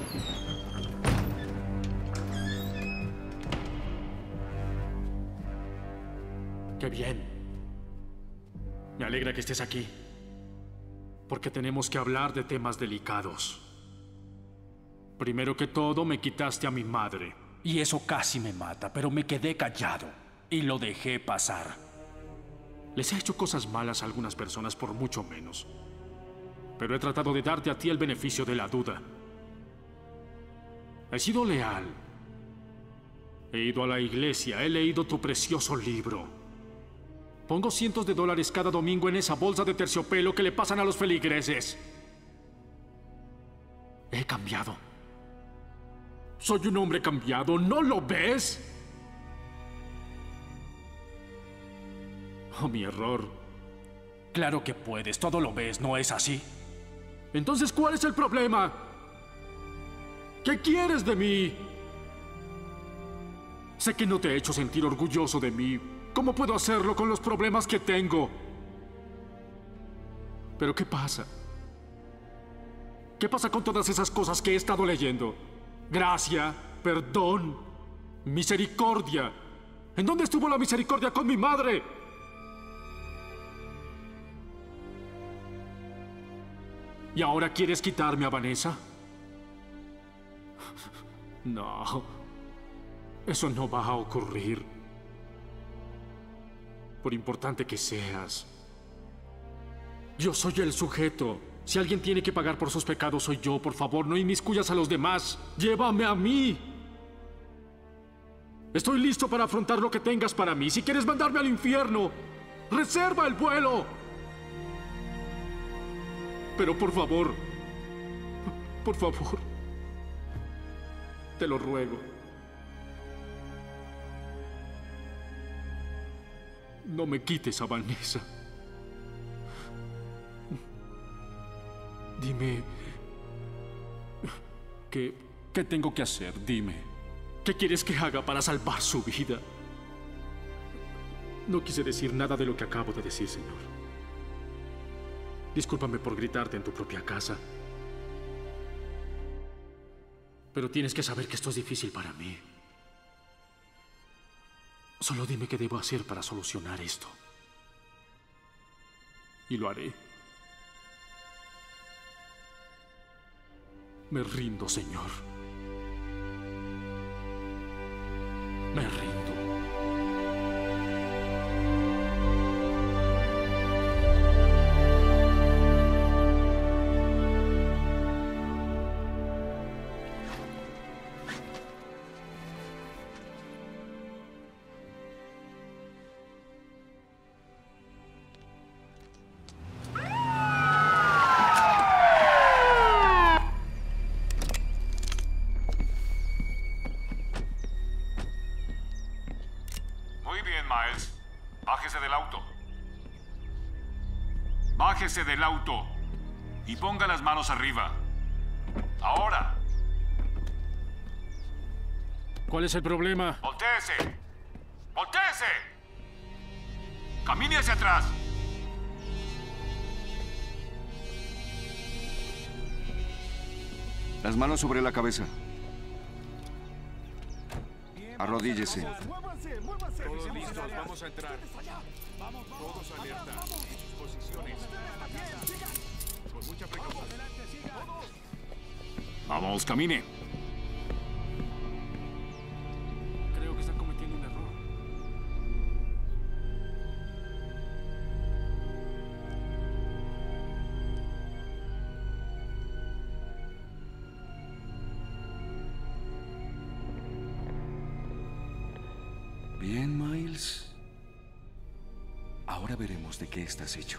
¡Qué bien! Me alegra que estés aquí. Porque tenemos que hablar de temas delicados. Primero que todo, me quitaste a mi madre. Y eso casi me mata, pero me quedé callado. Y lo dejé pasar. Les he hecho cosas malas a algunas personas por mucho menos. Pero he tratado de darte a ti el beneficio de la duda. He sido leal. He ido a la iglesia, he leído tu precioso libro. Pongo cientos de dólares cada domingo en esa bolsa de terciopelo que le pasan a los feligreses. He cambiado. Soy un hombre cambiado, ¿no lo ves? Oh, mi error. Claro que puedes, todo lo ves, ¿no es así? Entonces, ¿cuál es el problema? ¿Qué quieres de mí? Sé que no te he hecho sentir orgulloso de mí. ¿Cómo puedo hacerlo con los problemas que tengo? Pero ¿qué pasa? ¿Qué pasa con todas esas cosas que he estado leyendo? Gracia, perdón, misericordia. ¿En dónde estuvo la misericordia con mi madre? ¿Y ahora quieres quitarme a Vanessa? No. Eso no va a ocurrir. Por importante que seas. Yo soy el sujeto. Si alguien tiene que pagar por sus pecados, soy yo. Por favor, no inmiscuyas a los demás. Llévame a mí. Estoy listo para afrontar lo que tengas para mí. Si quieres mandarme al infierno, reserva el vuelo. Pero por favor, te lo ruego. No me quites a Vanessa. Dime, ¿qué tengo que hacer? Dime, ¿qué quieres que haga para salvar su vida? No quise decir nada de lo que acabo de decir, señor. Discúlpame por gritarte en tu propia casa. Pero tienes que saber que esto es difícil para mí. Solo dime qué debo hacer para solucionar esto. Y lo haré. Me rindo, Señor. Me rindo. Bájese del auto y ponga las manos arriba. Ahora. ¿Cuál es el problema? ¡Voltéese! ¡Voltéese! ¡Camine hacia atrás! Las manos sobre la cabeza. Arrodíllese. Todos listos, vamos a entrar. Todos alerta. En sus posiciones. Con mucha precaución. Vamos, camine. Creo que están cometiendo un error. Bien, Miles. Ahora veremos de qué estás hecho.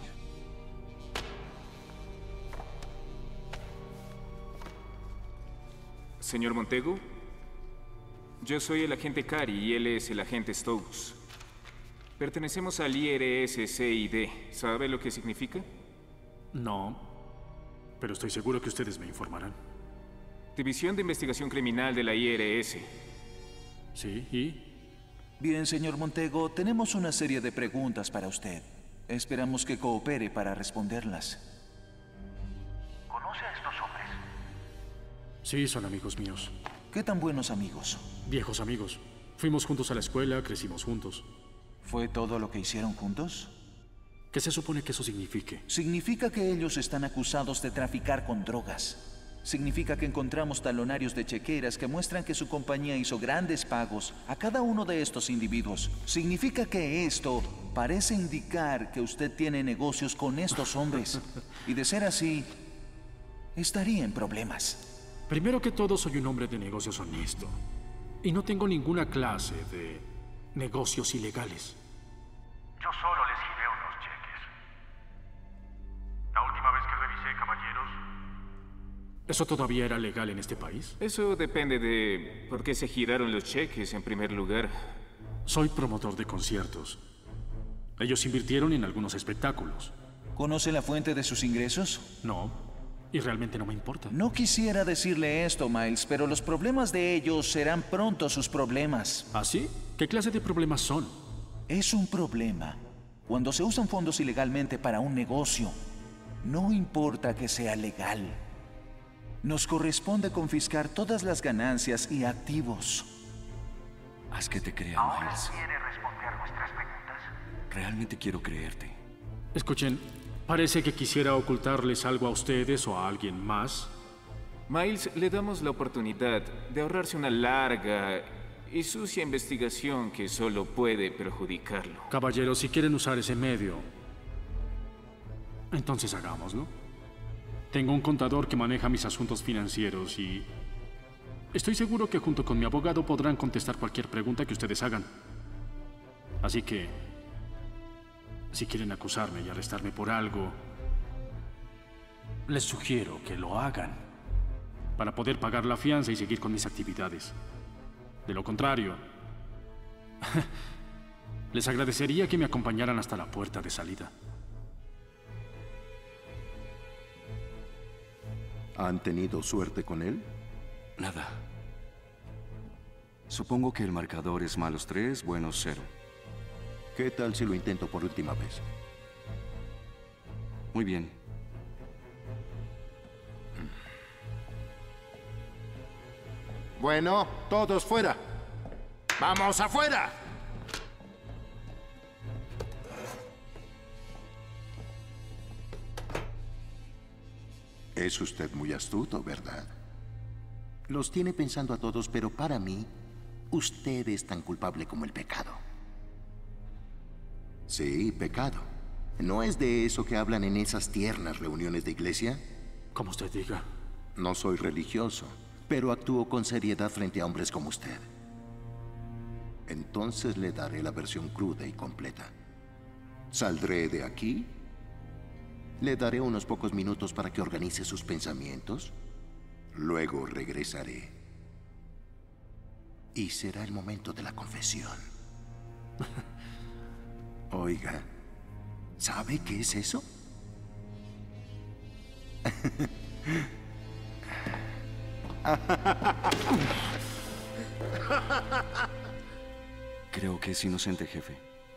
Señor Montego, yo soy el agente Cary y él es el agente Stokes. Pertenecemos al IRS-CID. ¿Sabe lo que significa? No, pero estoy seguro que ustedes me informarán. División de Investigación Criminal de la IRS. Sí, ¿y? Bien, señor Montego, tenemos una serie de preguntas para usted. Esperamos que coopere para responderlas. ¿Conoce a estos hombres? Sí, son amigos míos. ¿Qué tan buenos amigos? Viejos amigos. Fuimos juntos a la escuela, crecimos juntos. ¿Fue todo lo que hicieron juntos? ¿Qué se supone que eso signifique? Significa que ellos están acusados de traficar con drogas. Significa que encontramos talonarios de chequeras que muestran que su compañía hizo grandes pagos a cada uno de estos individuos. Significa que esto parece indicar que usted tiene negocios con estos hombres. Y de ser así, estaría en problemas. Primero que todo, soy un hombre de negocios honesto. Y no tengo ninguna clase de negocios ilegales. Yo solo les giré unos cheques. La última vez que revisé, caballeros... ¿Eso todavía era legal en este país? Eso depende de por qué se giraron los cheques en primer lugar. Soy promotor de conciertos. Ellos invirtieron en algunos espectáculos. ¿Conoce la fuente de sus ingresos? No, y realmente no me importa. No quisiera decirle esto, Miles, pero los problemas de ellos serán pronto sus problemas. ¿Ah, sí? ¿Qué clase de problemas son? Es un problema cuando se usan fondos ilegalmente para un negocio. No importa que sea legal. Nos corresponde confiscar todas las ganancias y activos. Haz que te crea, ¿Ahora Miles. quiere responder nuestras preguntas? Realmente quiero creerte. Escuchen, parece que quisiera ocultarles algo a ustedes o a alguien más. Miles, le damos la oportunidad de ahorrarse una larga y sucia investigación que solo puede perjudicarlo. Caballeros, si quieren usar ese medio, entonces hagámoslo. Tengo un contador que maneja mis asuntos financieros y estoy seguro que junto con mi abogado podrán contestar cualquier pregunta que ustedes hagan. Así que, si quieren acusarme y arrestarme por algo, les sugiero que lo hagan para poder pagar la fianza y seguir con mis actividades. De lo contrario, les agradecería que me acompañaran hasta la puerta de salida. ¿Han tenido suerte con él? Nada. Supongo que el marcador es -3, -0. ¿Qué tal si lo intento por última vez? Muy bien. Bueno, todos fuera. ¡Vamos afuera! Es usted muy astuto, ¿verdad? Los tiene pensando a todos, pero para mí, usted es tan culpable como el pecado. Sí, pecado. ¿No es de eso que hablan en esas tiernas reuniones de iglesia? Como usted diga. No soy religioso, pero actúo con seriedad frente a hombres como usted. Entonces le daré la versión cruda y completa. Saldré de aquí. Le daré unos pocos minutos para que organice sus pensamientos. Luego regresaré. Y será el momento de la confesión. Oiga, ¿sabe qué es eso? Creo que es inocente, jefe.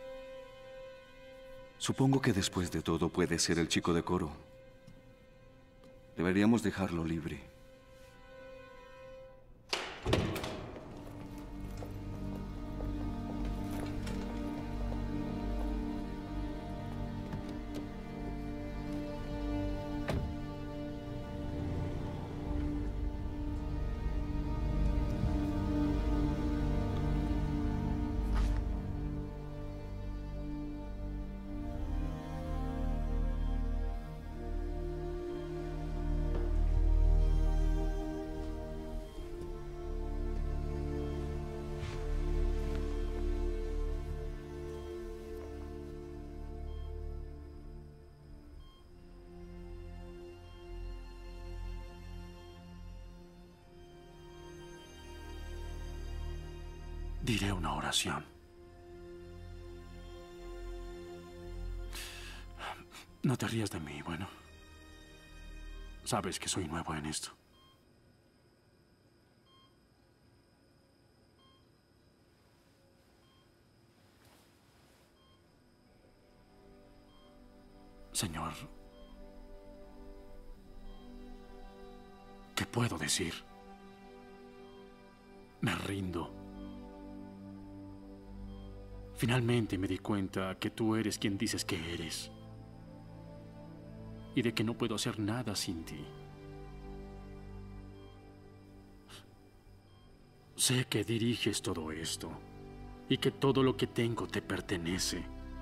Supongo que después de todo puede ser el chico de coro. Deberíamos dejarlo libre. Diré una oración. No te rías de mí, bueno. Sabes que soy nuevo en esto. Señor, ¿qué puedo decir? Me rindo. Finalmente me di cuenta que tú eres quien dices que eres. Y de que no puedo hacer nada sin ti. Sé que diriges todo esto y que todo lo que tengo te pertenece,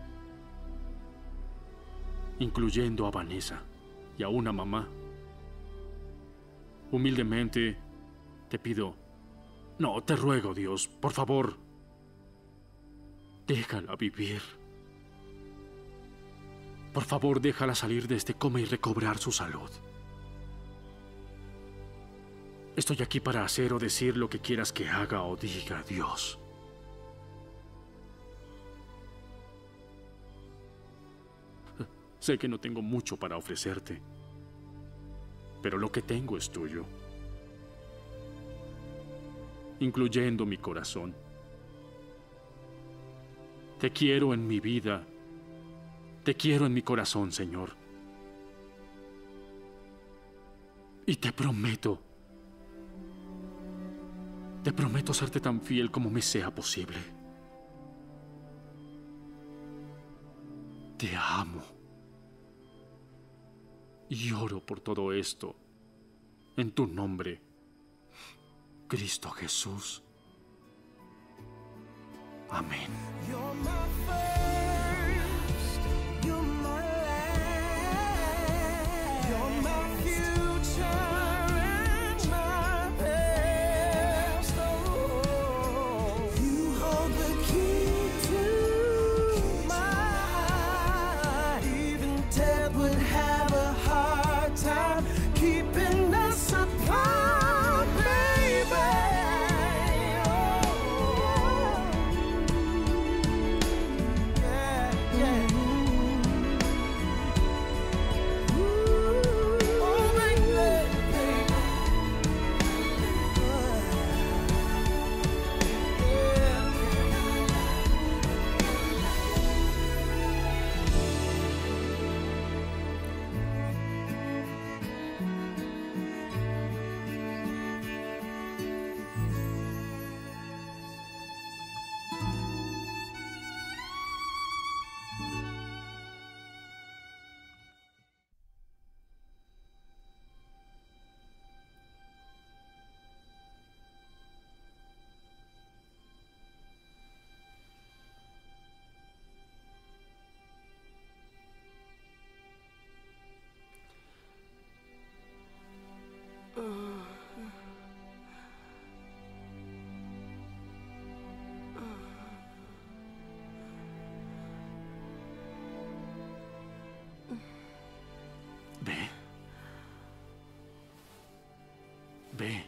incluyendo a Vanessa y a una mamá. Humildemente te pido, no, te ruego, Dios, por favor, déjala vivir. Por favor, déjala salir de este coma y recobrar su salud. Estoy aquí para hacer o decir lo que quieras que haga o diga, Dios. Sé que no tengo mucho para ofrecerte, pero lo que tengo es tuyo, incluyendo mi corazón. Te quiero en mi vida. Te quiero en mi corazón, Señor. Y te prometo serte tan fiel como me sea posible. Te amo. Y oro por todo esto en tu nombre, Cristo Jesús. Amén. Ve.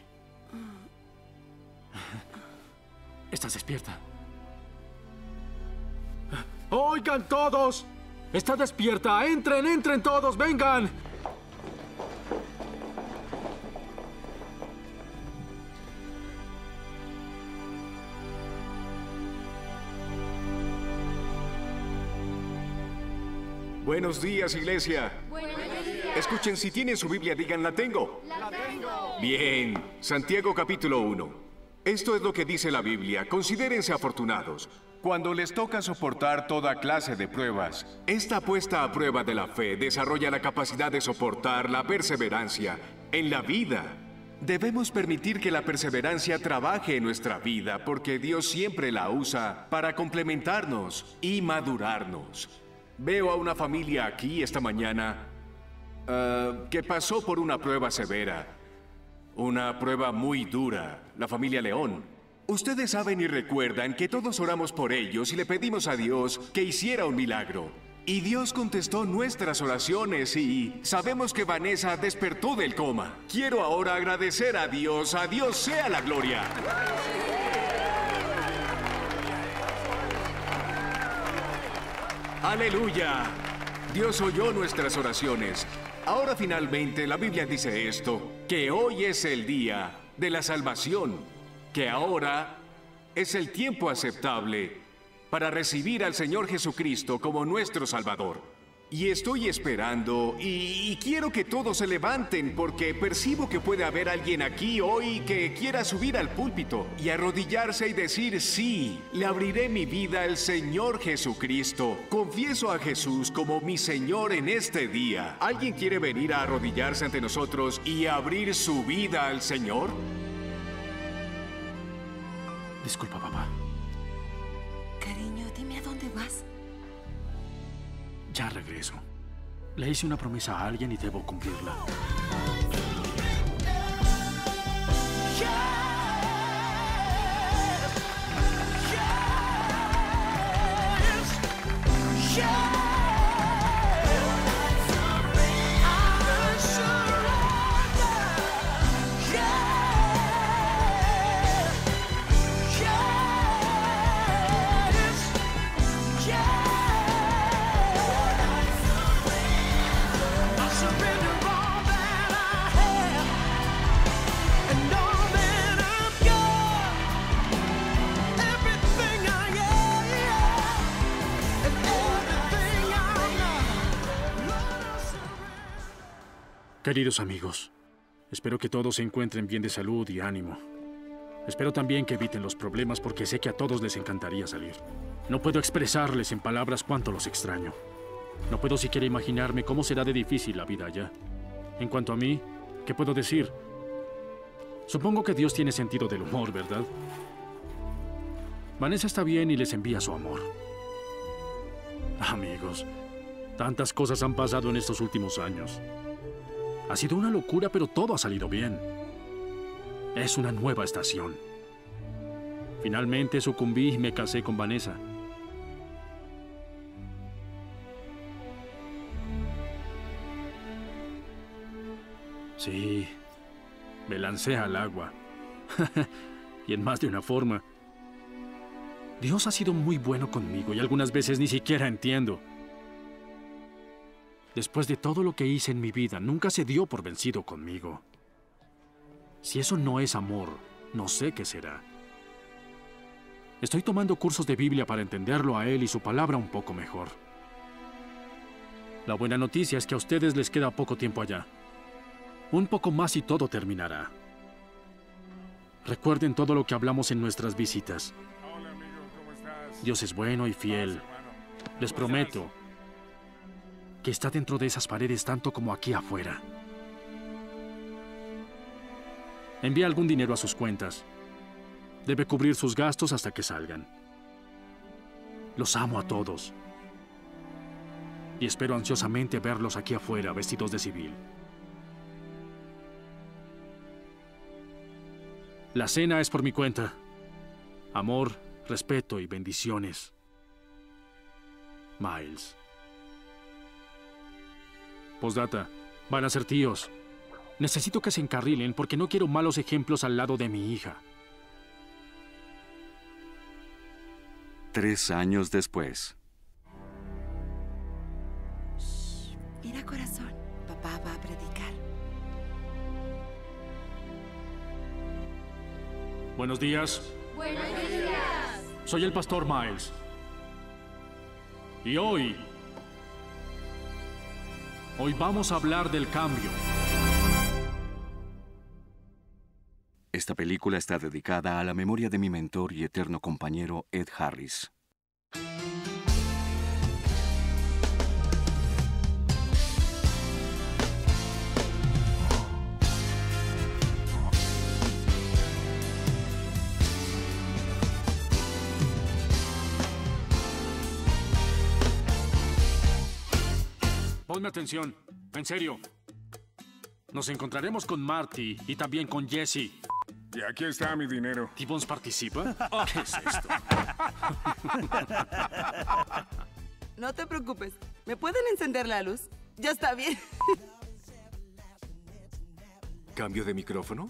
¿Estás despierta? ¡Oigan todos! ¡Está despierta! ¡Entren, entren todos! ¡Vengan! Buenos días, iglesia. Buenos días. Escuchen, si tienen su Biblia, digan, la tengo. La tengo. Bien, Santiago capítulo 1. Esto es lo que dice la Biblia. Considérense afortunados cuando les toca soportar toda clase de pruebas. Esta puesta a prueba de la fe desarrolla la capacidad de soportar la perseverancia en la vida. Debemos permitir que la perseverancia trabaje en nuestra vida porque Dios siempre la usa para complementarnos y madurarnos. Veo a una familia aquí esta mañana que pasó por una prueba severa. Una prueba muy dura, la familia León. Ustedes saben y recuerdan que todos oramos por ellos y le pedimos a Dios que hiciera un milagro. Y Dios contestó nuestras oraciones y sabemos que Vanessa despertó del coma. Quiero ahora agradecer a Dios sea la gloria. ¡Aleluya! Dios oyó nuestras oraciones. Ahora finalmente la Biblia dice esto, que hoy es el día de la salvación, que ahora es el tiempo aceptable para recibir al Señor Jesucristo como nuestro Salvador. Y estoy esperando y quiero que todos se levanten porque percibo que puede haber alguien aquí hoy que quiera subir al púlpito y arrodillarse y decir, sí, le abriré mi vida al Señor Jesucristo. Confieso a Jesús como mi Señor en este día. ¿Alguien quiere venir a arrodillarse ante nosotros y abrir su vida al Señor? Disculpa, papá. Cariño, dime a dónde vas. Ya regreso. Le hice una promesa a alguien y debo cumplirla. Queridos amigos, espero que todos se encuentren bien de salud y ánimo. Espero también que eviten los problemas porque sé que a todos les encantaría salir. No puedo expresarles en palabras cuánto los extraño. No puedo siquiera imaginarme cómo será de difícil la vida allá. En cuanto a mí, ¿qué puedo decir? Supongo que Dios tiene sentido del humor, ¿verdad? Vanessa está bien y les envía su amor. Amigos, tantas cosas han pasado en estos últimos años. Ha sido una locura, pero todo ha salido bien. Es una nueva estación. Finalmente sucumbí y me casé con Vanessa. Sí, me lancé al agua. Y en más de una forma. Dios ha sido muy bueno conmigo y algunas veces ni siquiera entiendo. Después de todo lo que hice en mi vida, nunca se dio por vencido conmigo. Si eso no es amor, no sé qué será. Estoy tomando cursos de Biblia para entenderlo a Él y su palabra un poco mejor. La buena noticia es que a ustedes les queda poco tiempo allá. Un poco más y todo terminará. Recuerden todo lo que hablamos en nuestras visitas. Hola, amigo, ¿cómo estás? Dios es bueno y fiel. Les prometo que está dentro de esas paredes tanto como aquí afuera. Envía algún dinero a sus cuentas. Debe cubrir sus gastos hasta que salgan. Los amo a todos. Y espero ansiosamente verlos aquí afuera, vestidos de civil. La cena es por mi cuenta. Amor, respeto y bendiciones. Miles. Postdata, van a ser tíos. Necesito que se encarrilen porque no quiero malos ejemplos al lado de mi hija. 3 años después. Mira, corazón, papá va a predicar. Buenos días. Buenos días. Soy el pastor Miles. Y hoy vamos a hablar del cambio. Esta película está dedicada a la memoria de mi mentor y eterno compañero Ed Harris. Ponme atención, en serio. Nos encontraremos con Marty y también con Jesse. Y aquí está mi dinero. ¿T-Bones participa? ¿Qué es esto? No te preocupes. ¿Me pueden encender la luz? Ya está bien. ¿Cambio de micrófono?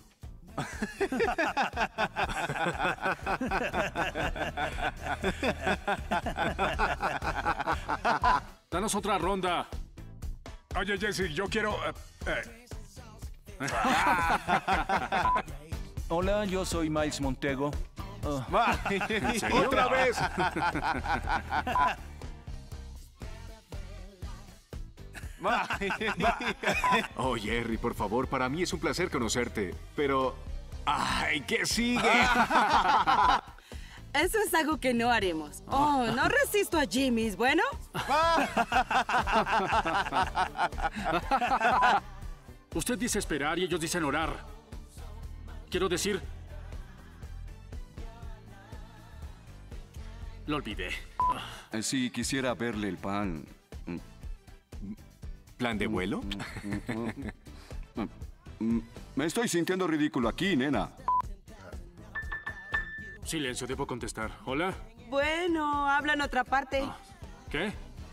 Danos otra ronda. Oye, Jesse, yo quiero... Hola, yo soy Miles Montego. ¿En serio? ¡Otra vez! Oh, Jerry, por favor, para mí es un placer conocerte. Pero... ¡ay, qué sigue! Eso es algo que no haremos. Oh, no resisto a Jimmy's, ¿bueno? Usted dice esperar y ellos dicen orar. Quiero decir... Lo olvidé. Sí, quisiera verle el pan. ¿Plan de vuelo? Me estoy sintiendo ridículo aquí, nena. Silencio, debo contestar. ¿Hola? Bueno, habla en otra parte. ¿Qué?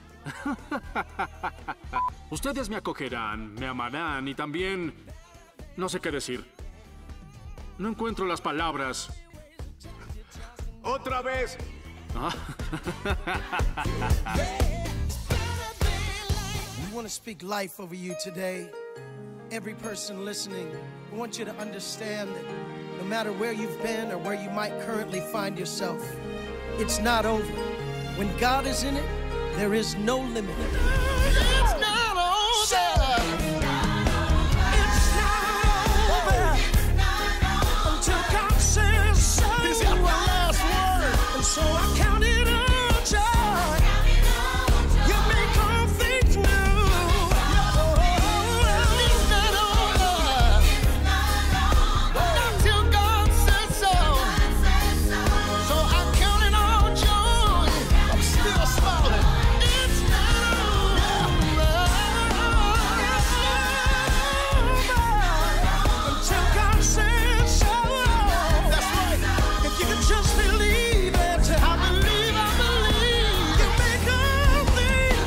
Ustedes me acogerán, me amarán y también... No sé qué decir. No encuentro las palabras. ¡Otra vez! We want to speak life over you today. Every person listening, we want you to understand that no matter where you've been or where you might currently find yourself, it's not over. When God is in it, there is no limit. It's not over. It's not over. Until God says so. This is our last word. And so I count it all joy. You make all things new. It's not over. Not till God says so. So I count it all joy. I'm still smiling. It's not over. Until God says so. That's right. If you can just believe it. I believe. You make all things.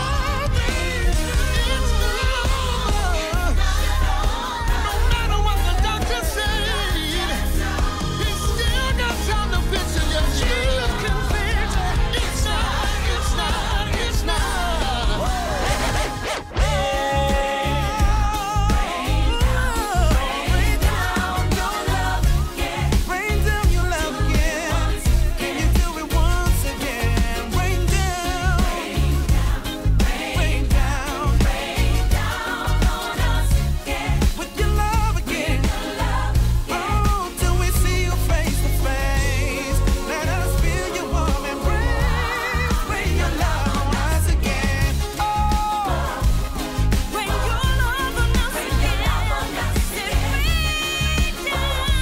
It's not over. No matter what the doctor said, he still got time to fix it. If Jesus can fix it, it's not. Rain down your love again. Can you do it once again? Rain down. Rain down on us with your love again. Oh, till we see you face to face. Let us feel your warm embrace. Rain your love on us again. Oh, rain your love on us again. Rain down, rain down.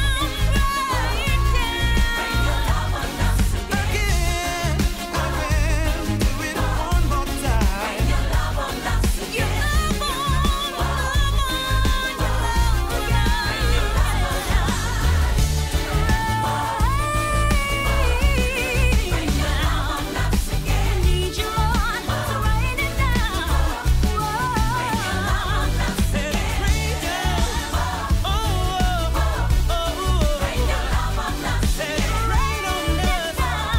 Rain your love on us again. Do it one more time. Rain your love on us again. Need you, Lord, to rain it down. Rain down. Rain your love on us. Rain on us.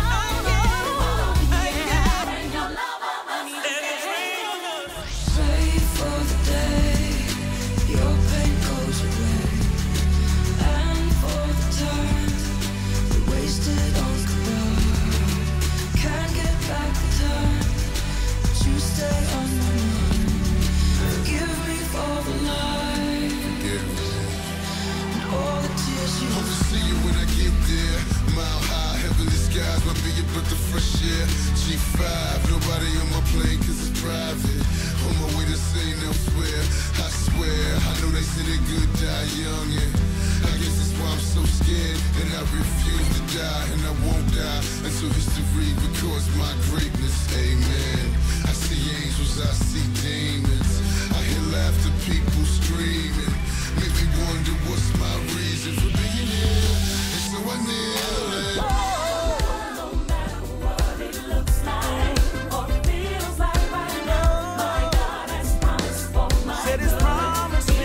Rain your love on us. Pray for the day your pain goes away, and for the time we wasted on goodbye. Can't get back the time, but you stay on my mind. Forgive me for the lies and all the tears you Hope to see you when I get there. Mile high, heavenly skies, my bigger breath of fresh air. G5, nobody on my plane cause it's private. On my way to St. elsewhere, I swear. I know they say the good die young, and I guess that's why I'm so scared. And I refuse to die, and I won't die until history records my greatness. Amen. I see angels, I see demons. I hear laughter, people screaming. Make me wonder what's my reason for being here. And so I kneel and Said his promise me.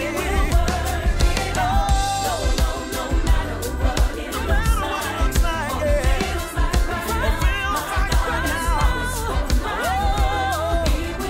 No matter what it looks like, yeah. It feels like right now.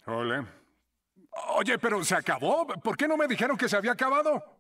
Hola. Oye, pero ¿se acabó? ¿Por qué no me dijeron que se había acabado?